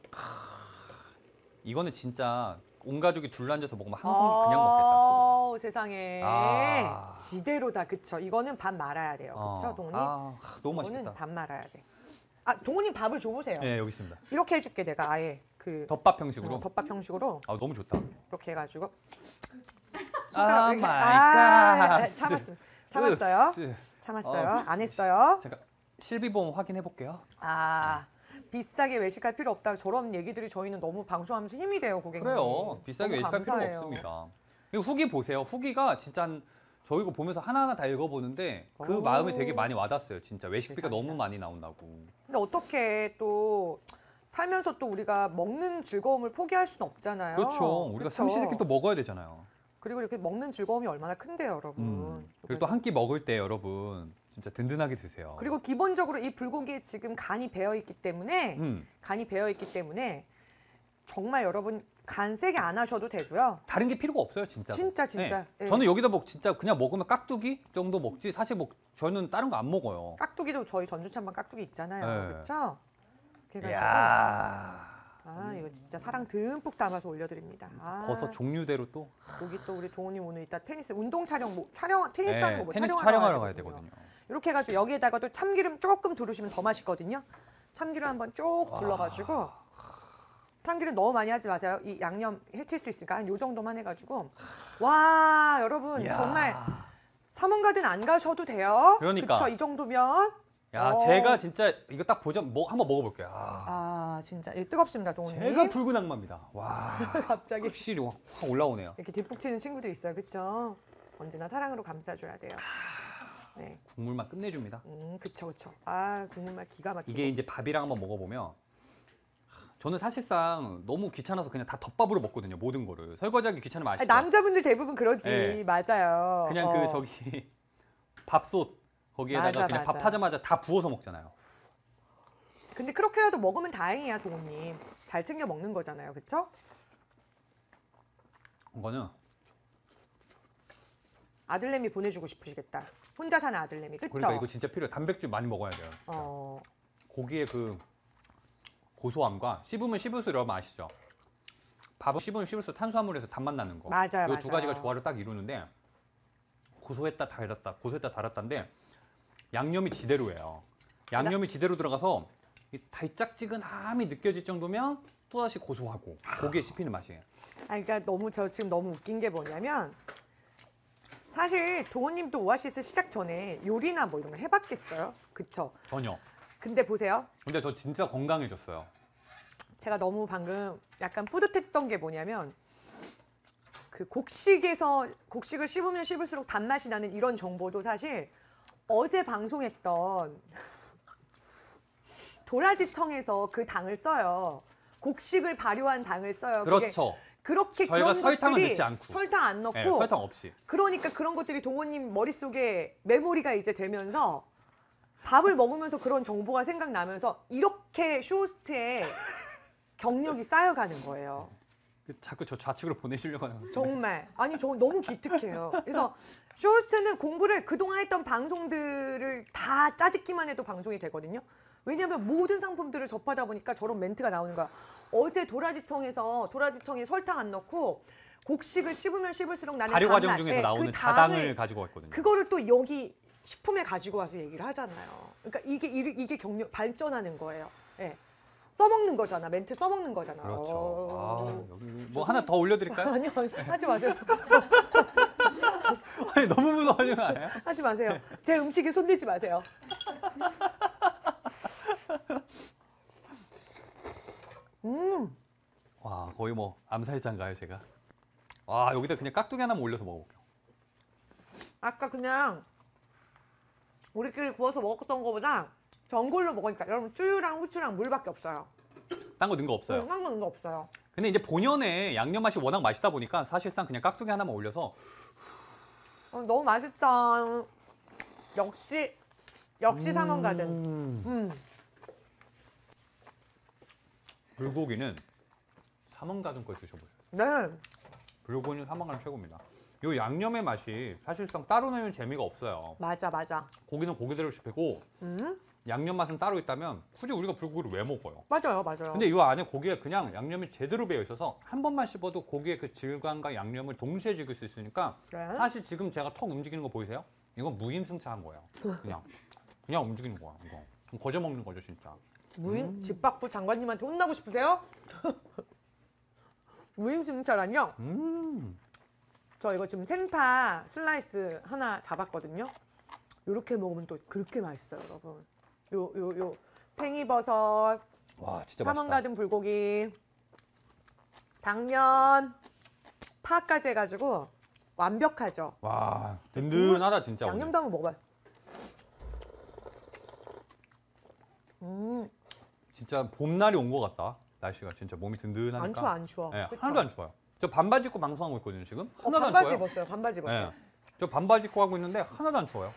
이거는 진짜 온 가족이 둘러앉아서 먹으면 한 공기 그냥 먹겠다.
어, 세상에
아.
지대로다. 그쵸? 이거는 밥 말아야 돼요. 그쵸,
어.
동훈이?
아, 너무
이거는
맛있겠다.
밥 말아야 돼. 아, 동훈이 밥을 줘보세요.
네 여기 있습니다.
이렇게 해줄게 내가 아예 그
덮밥 형식으로.
어, 덮밥 형식으로
아 너무 좋다.
이렇게 해가지고
아
손가락 이렇게
마이
아,
갓.
참았음, 참았어요.
으스.
참았어요.
어.
안 했어요.
잠깐 실비보험 확인해 볼게요.
아 비싸게 외식할 필요 없다. 저런 얘기들이 저희는 너무 방송하면서 힘이 돼요, 고객님.
그래요. 비싸게
너무
외식할 필요가
감사해요.
없습니다. 그리고 후기 보세요. 후기가 진짜 한 저희 이거 보면서 하나하나 다 읽어보는데 그
오.
마음이 되게 많이 와닿았어요. 진짜 외식비가
세상에나.
너무 많이 나온다고.
근데 어떻게 또 살면서 또 우리가 먹는 즐거움을 포기할 수는 없잖아요.
그렇죠. 우리가
그쵸?
삼시세끼 또 먹어야 되잖아요.
그리고 이렇게 먹는 즐거움이 얼마나 큰데요, 여러분.
음. 그리고
그래서-
또 한 끼 먹을 때 여러분 진짜 든든하게 드세요.
그리고 기본적으로 이 불고기에 지금 간이 배어 있기 때문에
음.
간이 배어 있기 때문에 정말 여러분 간 세게 안 하셔도 되고요.
다른 게 필요가 없어요, 진짜.
진짜 진짜. 예.
저는 여기다 먹 진짜 그냥 먹으면 깍두기 정도 먹지. 사실 뭐 저는 다른 거 안 먹어요.
깍두기도 저희 전주찬반 깍두기 있잖아요.
네.
그렇죠? 그래가지고
이야.
아 이거 진짜 사랑 듬뿍 담아서 올려드립니다. 아,
버섯 종류대로 또
여기 또 우리 종호님 오늘 이따 테니스 운동 촬영 뭐 촬영 테니스
네,
하는 거뭐
테니스
촬영하러,
촬영하러 가야
되거든요.
되거든요.
이렇게 해가지고 여기에다가도 참기름 조금 두르시면 더 맛있거든요. 참기름 한번 쭉 둘러가지고 참기름 너무 많이 하지 마세요. 이 양념 해칠 수 있으니까 한 요 정도만 해가지고 와 여러분
이야.
정말 삼원가든 안 가셔도 돼요.
그러니까.
그쵸 이 정도면
야,
어.
제가 진짜 이거 딱 보자 뭐 한번 먹어볼게요. 아,
아 진짜 이 뜨겁습니다 동훈님.
제가 붉은 악마입니다. 와,
갑자기
확실히 확 올라오네요.
이렇게 뒷북치는 친구도 있어요. 그쵸? 언제나 사랑으로 감싸줘야 돼요. 네,
국물만 끝내줍니다.
음 그쵸 그쵸. 아 국물맛 기가 막히고.
이게 이제 밥이랑 한번 먹어보면 저는 사실상 너무 귀찮아서 그냥 다 덮밥으로 먹거든요. 모든 거를 설거지하기 귀찮으면
아니,
아시죠?
남자분들 대부분 그러지.
네.
맞아요.
그냥
어.
그 저기 밥솥 거기에다가
맞아,
그냥
맞아.
밥 하자마자 다 부어서 먹잖아요.
근데 그렇게라도 먹으면 다행이야, 동훈님. 잘 챙겨 먹는 거잖아요, 그렇죠?
이거는
아들내미 보내주고 싶으시겠다. 혼자 사는 아들내미, 그렇죠?
그러니까 이거 진짜 필요해요. 단백질 많이 먹어야 돼요. 진짜.
어,
고기의 그 고소함과 씹으면 씹을수록 여러분 아시죠? 밥은 씹으면 씹을수록 탄수화물에서 단맛 나는 거.
맞아요,
이 두
맞아요.
가지가 조화를 딱 이루는데 고소했다 달았다 고소했다 달았다인데 양념이 지대로예요. 양념이 지대로 들어가서 이 달짝지근함이 느껴질 정도면 또다시 고소하고 고기에 씹히는 맛이에요.
아, 그러니까 너무 저 지금 너무 웃긴 게 뭐냐면 사실 도훈님도 오아시스 시작 전에 요리나 뭐 이런 거 해봤겠어요? 그쵸?
전혀.
근데 보세요.
근데 저 진짜 건강해졌어요.
제가 너무 방금 약간 뿌듯했던 게 뭐냐면 그 곡식에서 곡식을 씹으면 씹을수록 단맛이 나는 이런 정보도 사실 어제 방송했던 도라지청에서 그 당을 써요. 곡식을 발효한 당을 써요. 그게
그렇죠.
그렇게
저희가
그런
설탕을
것들이
넣지 않고.
설탕 안 넣고
네, 설탕 없이.
그러니까 그런 것들이 동호님 머릿속에 메모리가 이제 되면서 밥을 먹으면서 그런 정보가 생각나면서 이렇게 쇼호스트에 경력이 쌓여가는 거예요.
자꾸 저 좌측으로 보내시려고 하는 거예요.
정말. 아니 저 너무 기특해요. 그래서 쇼호스트는 공부를 그동안 했던 방송들을 다 짜집기만 해도 방송이 되거든요. 왜냐하면 모든 상품들을 접하다 보니까 저런 멘트가 나오는 거야. 어제 도라지청에서 도라지청에 설탕 안 넣고 곡식을 씹으면 씹을수록 나는
발효 과정
단맛.
중에서
네,
나오는
그
자당을 가지고 왔거든요.
그거를 또 여기 식품에 가지고 와서 얘기를 하잖아요. 그러니까 이게 이게, 이게 경력 발전하는 거예요. 예. 써먹는 거잖아. 멘트 써먹는 거잖아.
그렇죠.
어.
아, 여기 뭐 하나 더 올려드릴까요?
아니요, 하지 마세요.
아니 너무 무서워하지 마요.
하지 마세요. 제 음식에 손대지 마세요. 음,
와 거의 뭐 암살자인가요 제가? 와 여기다 그냥 깍두기 하나만 올려서 먹어볼게요.
아까 그냥 우리끼리 구워서 먹었던 거보다 전골로 먹으니까 여러분 쭈유랑 후추랑 물밖에 없어요.
딴 거 넣은 거 없어요.
딴 거 넣은 거 없어요.
근데 이제 본연의 양념 맛이 워낙 맛있다 보니까 사실상 그냥 깍두기 하나만 올려서
어, 너무 맛있다. 역시 역시 삼원가든.
음.
음.
불고기는 삼원가든 걸 드셔보세요.
네.
불고기는 삼원가든 최고입니다. 이 양념의 맛이 사실상 따로 내면 재미가 없어요.
맞아 맞아.
고기는 고기대로 씹히고
음.
양념 맛은 따로 있다면 굳이 우리가 불고기를 왜 먹어요?
맞아요 맞아요.
근데 이 안에 고기가 그냥 양념이 제대로 배어 있어서 한 번만 씹어도 고기의 그 질감과 양념을 동시에 즐길 수 있으니까
네.
사실 지금 제가 턱 움직이는 거 보이세요? 이건 무임승차한 거예요. 그냥 그냥 움직이는 거야. 이거 그럼 거저 먹는 거죠 진짜.
무임
음.
집 밖부 장관님한테 혼나고 싶으세요? 무임승차란요.
음.
저 이거 지금 생파 슬라이스 하나 잡았거든요. 이렇게 먹으면 또 그렇게 맛있어요, 여러분. 요 요 요 팽이버섯,
와 진짜 맛있다.
삼원가든 불고기, 당면, 파까지 해가지고 완벽하죠.
와 든든하다 진짜.
양념도 한번 먹어봐요. 음,
진짜 봄날이 온 것 같다. 날씨가 진짜 몸이 든든하니까.
안 추워 안 추워.
네,
그쵸?
하나도 안 추워요. 저 반바지 입고 방송하고 있거든요 지금.
어,
하나도 안
반바지
추워요.
입었어요. 반바지 입었어요.
네. 저 반바지 입고 하고 있는데 하나도 안 추워요.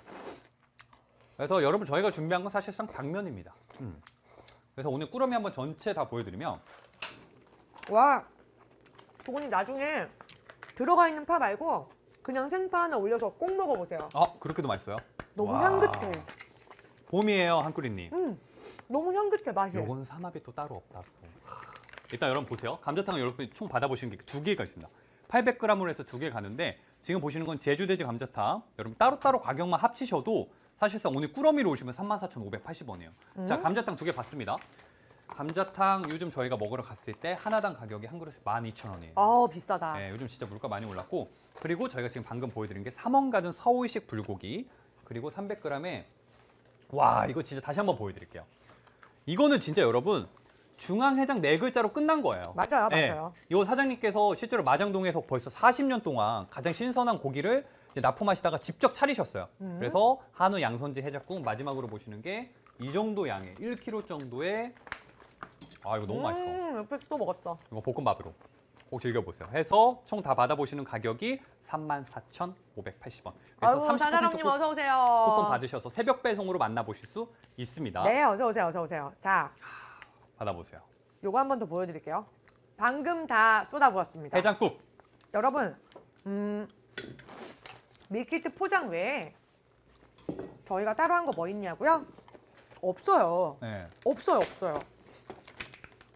그래서 여러분 저희가 준비한 건 사실상 당면입니다. 음. 그래서 오늘 꾸러미 한번 전체 다 보여드리면
와, 도훈이 나중에 들어가 있는 파 말고 그냥 생파 하나 올려서 꼭 먹어보세요.
아 그렇게도 맛있어요?
너무
와.
향긋해.
봄이에요 한꾸리님.
음, 너무 향긋해 맛이.
요건 삼합이 또 따로 없다고. 일단 여러분 보세요. 감자탕을 여러분이 총 받아보시는 게 두 개가 있습니다. 팔백 그램으로 해서 두 개 가는데 지금 보시는 건 제주돼지 감자탕. 여러분 따로따로 가격만 합치셔도 사실상 오늘 꾸러미로 오시면 삼만 사천오백팔십 원이에요.
음.
자 감자탕 두 개 봤습니다. 감자탕 요즘 저희가 먹으러 갔을 때 하나당 가격이 한 그릇에 만 이천 원이에요.
아 비싸다.
네, 요즘 진짜 물가 많이 올랐고 그리고 저희가 지금 방금 보여드린 게 삼원가든 서울식 불고기 그리고 삼백 그램에 와 이거 진짜 다시 한번 보여드릴게요. 이거는 진짜 여러분 중앙해장 네 글자로 끝난 거예요.
맞아요,
네,
맞아요.
이 사장님께서 실제로 마장동에서 벌써 사십 년 동안 가장 신선한 고기를 이제 납품하시다가 직접 차리셨어요.
음.
그래서 한우 양선지 해장국 마지막으로 보시는 게 이 정도 양의 일 킬로그램 정도의 아 이거 너무 맛있어.
음, 옆에서 또 먹었어.
이거 볶음밥으로 꼭 즐겨보세요. 해서 총 다 받아보시는 가격이 삼만 사천오백팔십 원. 그래서
아유,
삼십 퍼센트
사장님
쿠-
어서 오세요.
쿠폰 받으셔서 새벽 배송으로 만나보실 수 있습니다.
네, 어서 오세요, 어서 오세요. 자,
받아보세요.
요거 한 번 더 보여드릴게요. 방금 다 쏟아부었습니다.
해장국.
여러분, 음, 밀키트 포장 외에 저희가 따로 한 거 뭐 있냐고요? 없어요.
네.
없어요, 없어요.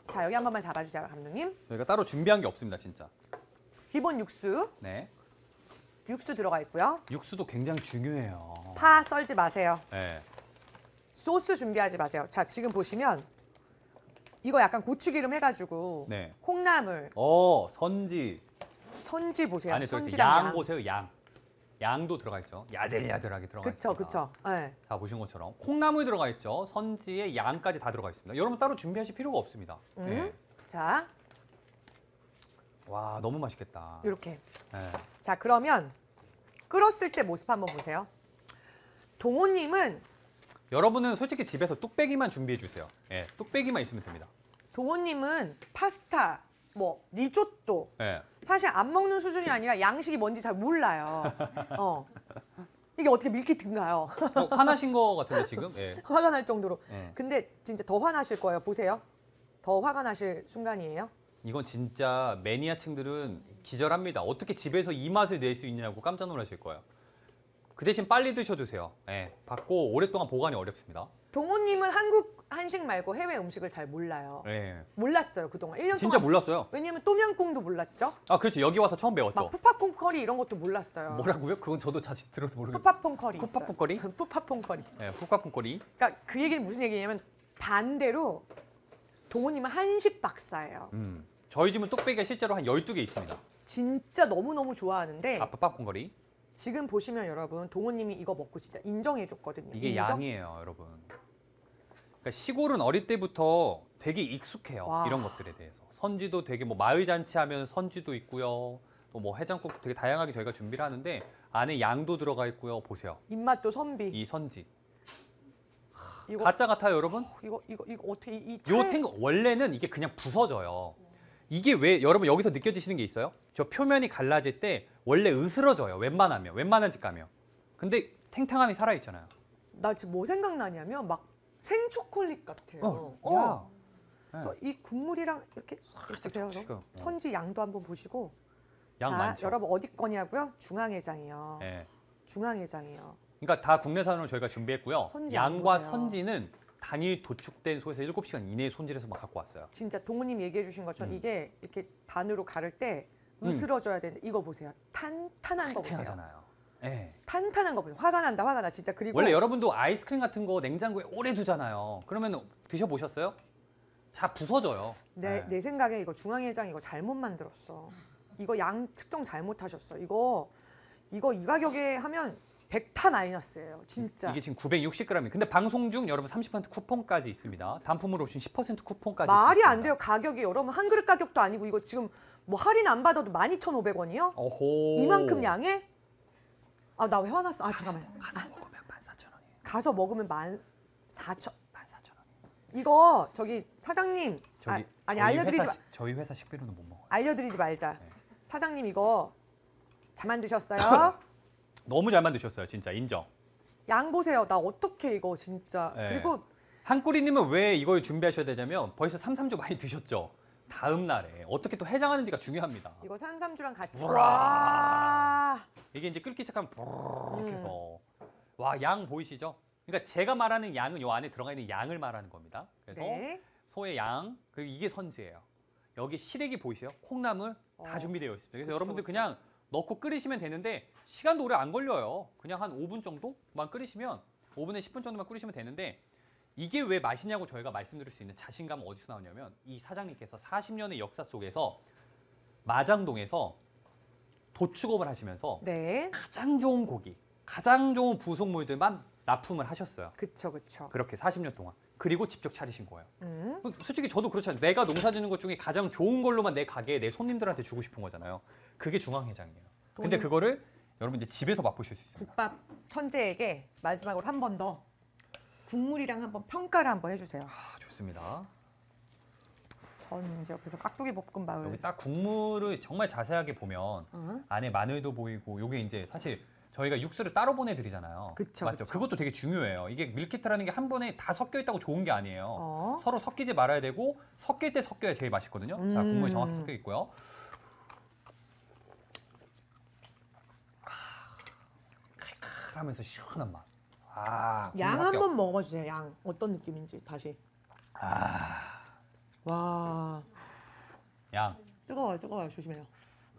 자, 여기 한 번만 잡아주세요, 감독님.
저희가 따로 준비한 게 없습니다, 진짜.
기본 육수,
네.
육수 들어가 있고요.
육수도 굉장히 중요해요.
파 썰지 마세요.
네.
소스 준비하지 마세요. 자, 지금 보시면 이거 약간 고추기름 해가지고
네.
콩나물,
어, 선지.
선지 보세요.
안에 들어있죠.
선지랑
양
양.
보세요, 양. 양도 들어가 있죠. 야들야들하게 들어가
그쵸,
있습니다.
그쵸. 네.
자, 보신 것처럼 콩나물 들어가 있죠. 선지에 양까지 다 들어가 있습니다. 여러분 따로 준비하실 필요가 없습니다.
음.
네.
자,
와, 너무 맛있겠다.
이렇게.
네.
자, 그러면 끓었을 때 모습 한번 보세요. 동호님은
여러분은 솔직히 집에서 뚝배기만 준비해 주세요. 예, 뚝배기만 있으면 됩니다.
동호님은 파스타, 뭐 리조또
예.
사실 안 먹는 수준이 아니라 양식이 뭔지 잘 몰라요. 어. 이게 어떻게 밀키트인가요?
어, 화나신 거 같은데 지금? 예.
화가 날 정도로.
예.
근데 진짜 더 화나실 거예요. 보세요. 더 화가 나실 순간이에요.
이건 진짜 매니아층들은 기절합니다. 어떻게 집에서 이 맛을 낼 수 있냐고 깜짝 놀라실 거예요. 그 대신 빨리 드셔주세요. 예. 받고 오랫동안 보관이 어렵습니다.
동호님은 한국 한식 말고 해외 음식을 잘 몰라요.
예.
몰랐어요 그동안 일 년
진짜
동안.
몰랐어요.
왜냐면 똠양꿍도 몰랐죠.
아, 그렇죠. 여기 와서 처음 배웠죠.
막 푸파퐁 커리 이런 것도 몰랐어요.
뭐라고요? 그건 저도 다시 들어서 모르겠어요.
푸파퐁 커리.
푸파퐁 커리?
있어요. 푸파퐁 커리.
예, 푸카풍거리.
그러니까 그 얘기는 무슨 얘기냐면 반대로 동호님은 한식 박사예요.
음. 저희 집은 뚝배기가 실제로 한 열두 개 있습니다.
진짜 너무너무 좋아하는데
아빠 팝콘거리.
지금 보시면 여러분 동호님이 이거 먹고 진짜 인정해줬거든요.
이게
인정?
양이에요, 여러분. 그러니까 시골은 어릴 때부터 되게 익숙해요.
와.
이런 것들에 대해서. 선지도 되게 뭐 마을 잔치하면 선지도 있고요. 또 뭐 해장국 되게 다양하게 저희가 준비를 하는데 안에 양도 들어가 있고요. 보세요.
입맛도 선비.
이 선지.
이거
가짜 같아요, 여러분?
이거 이거 이거 어떻게 이, 이
요
찰-
탱 원래는 이게 그냥 부서져요. 이게 왜 여러분 여기서 느껴지시는 게 있어요? 저 표면이 갈라질 때 원래 으스러져요. 웬만하면 웬만한 집 가면. 근데 탱탱함이 살아 있잖아요.
나 지금 뭐 생각나냐면 막 생초콜릿 같아요.
어,
어.
야.
그래서 이 국물이랑 이렇게 이렇게 보세요.
지금,
여러분.
어.
선지 양도 한번 보시고.
양
자,
많죠.
여러분 어디 거냐고요? 중앙해장이요.
예.
중앙해장이요.
그러니까 다 국내산으로 저희가 준비했고요.
선지 안
양과
보세요.
선지는 단일 도축된 소에서 일곱 시간 이내에 손질해서 막 갖고 왔어요.
진짜 동우님 얘기해 주신 것처럼
음.
이게 이렇게 반으로 가를 때
음.
으스러져야 되는데 이거 보세요. 탄탄한 거 보세요.
탱탱하잖아요. 예.
탄탄한 거 보세요. 화가 난다 화가 나 진짜. 그리고
원래 여러분도 아이스크림 같은 거 냉장고에 오래 두잖아요. 그러면 드셔보셨어요? 잘 부서져요.
내,
예.
내 생각에 이거 중앙해장 이거 잘못 만들었어. 이거 양 측정 잘못하셨어. 이거 이거 이 가격에 하면 백타 마이너스예요. 진짜.
이게 지금 구백육십 그램이에요. 근데 방송 중 여러분 삼십 퍼센트 쿠폰까지 있습니다. 단품으로 오신 십 퍼센트 쿠폰까지
말이
있습니다.
안 돼요. 가격이 여러분 한 그릇 가격도 아니고 이거 지금 뭐 할인 안 받아도 만 이천오백 원이요?
어호.
이만큼 양에? 아 나 왜 화났어? 아 잠깐만.
가서 먹으면 만 사천 원이에요.
가서 먹으면 만 사천.
만 사천 원.
이거 저기 사장님
저기
아, 아니
저희
알려드리지
회사,
마,
시- 저희 회사 식비로는 못 먹어요.
알려드리지 말자.
네.
사장님 이거 잘 만드셨어요?
너무 잘 만드셨어요, 진짜 인정.
양 보세요. 나 어떻게 이거 진짜.
네.
그리고
한꾸리님은 왜 이걸 준비하셔야 되냐면 벌써 삼, 삼 주 많이 드셨죠. 다음 날에 어떻게 또 해장하는지가 중요합니다.
이거 산삼주랑 같이.
우와.
와.
이게 이제 끓기 시작하면 부르륵
음.
해서 와, 양 보이시죠? 그러니까 제가 말하는 양은 요 안에 들어가 있는 양을 말하는 겁니다. 그래서
네.
소의 양, 그리고 이게 선지예요. 여기 시래기 보이세요? 콩나물 다
어.
준비되어 있습니다. 그래서
그쵸,
여러분들
그쵸.
그냥 넣고 끓이시면 되는데 시간도 오래 안 걸려요. 그냥 한 오 분 정도만 끓이시면 오 분에 십 분 정도만 끓이시면 되는데 이게 왜 맛있냐고 저희가 말씀드릴 수 있는 자신감은 어디서 나오냐면 이 사장님께서 사십 년의 역사 속에서 마장동에서 도축업을 하시면서
네.
가장 좋은 고기, 가장 좋은 부속물들만 납품을 하셨어요.
그쵸 그쵸.
그렇게 사십 년 동안. 그리고 직접 차리신 거예요.
음.
솔직히 저도 그렇잖아요. 내가 농사 짓는 것 중에 가장 좋은 걸로만 내 가게에 내 손님들한테 주고 싶은 거잖아요. 그게 중앙해장이에요. 근데
돈이-
그거를 여러분 이제 집에서 맛보실 수 있습니다.
국밥 천재에게 마지막으로 한 번 더 국물이랑 한번 평가를 한번 해주세요.
아, 좋습니다.
전 이제 옆에서 깍두기 볶음밥을.
여기 딱 국물을 정말 자세하게 보면
어?
안에 마늘도 보이고 요게 이제 사실 저희가 육수를 따로 보내드리잖아요.
그쵸,
맞죠?
그쵸.
그것도 되게 중요해요. 이게 밀키트라는 게 한 번에 다 섞여 있다고 좋은 게 아니에요.
어?
서로 섞이지 말아야 되고 섞일 때 섞여야 제일 맛있거든요. 자,
음.
국물이 정확히 섞여 있고요. 칼칼하면서 시원한 맛. 아, 국물
양
합격.
한번 먹어주세요. 양 어떤 느낌인지 다시. 와,
양.
뜨거워요, 뜨거워요. 조심해요.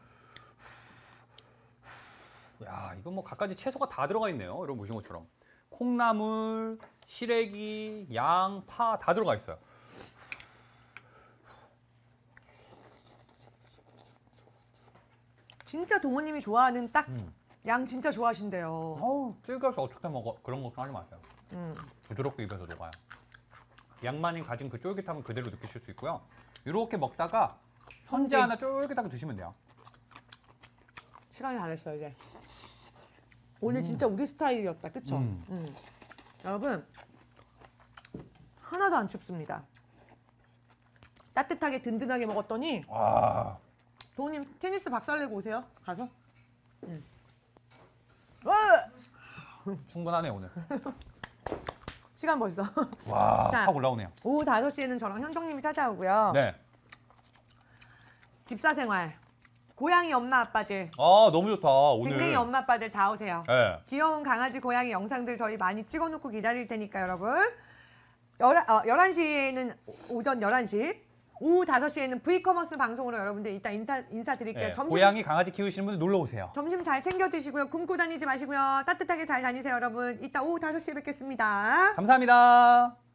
야, 이건 뭐 갖가지 채소가 다 들어가 있네요. 여러분 보신 것처럼. 콩나물, 시래기, 양, 파 다 들어가 있어요.
진짜 동호님이 좋아하는 딱 양
음.
진짜 좋아하신대요.
어우, 질겨서 어떻게 먹어? 그런 것도 하지 마세요.
음.
부드럽게 입에서 녹아요. 양만이 가진 그 쫄깃함을 그대로 느끼실 수 있고요. 이렇게 먹다가 선지
선지.
하나 쫄깃하게 드시면 돼요.
시간이 다 됐어 이제. 오늘 진짜 우리 스타일이었다, 그쵸?
음.
음. 여러분 하나도 안 춥습니다. 따뜻하게 든든하게 먹었더니
와,
동호님 테니스 박살내고 오세요. 가서. 음. 와!
충분하네 오늘.
시간 벌써.
와,
자.
확 올라오네요.
오후 다섯 시에는 저랑 현정님이 찾아오고요.
네.
집사 생활. 고양이 엄마 아빠들,
아, 너무 좋다 오늘.
댕댕이 엄마 아빠들 다 오세요.
네.
귀여운 강아지 고양이 영상들 저희 많이 찍어놓고 기다릴 테니까 여러분. 열한, 어, 열한 시에는 오전 열한 시, 오후 다섯 시에는 V커머스 방송으로 여러분들 이따 인사, 인사드릴게요.
네.
점심,
고양이, 강아지 키우시는 분들 놀러 오세요.
점심 잘 챙겨 드시고요. 굶고 다니지 마시고요. 따뜻하게 잘 다니세요 여러분. 이따 오후 다섯 시에 뵙겠습니다.
감사합니다.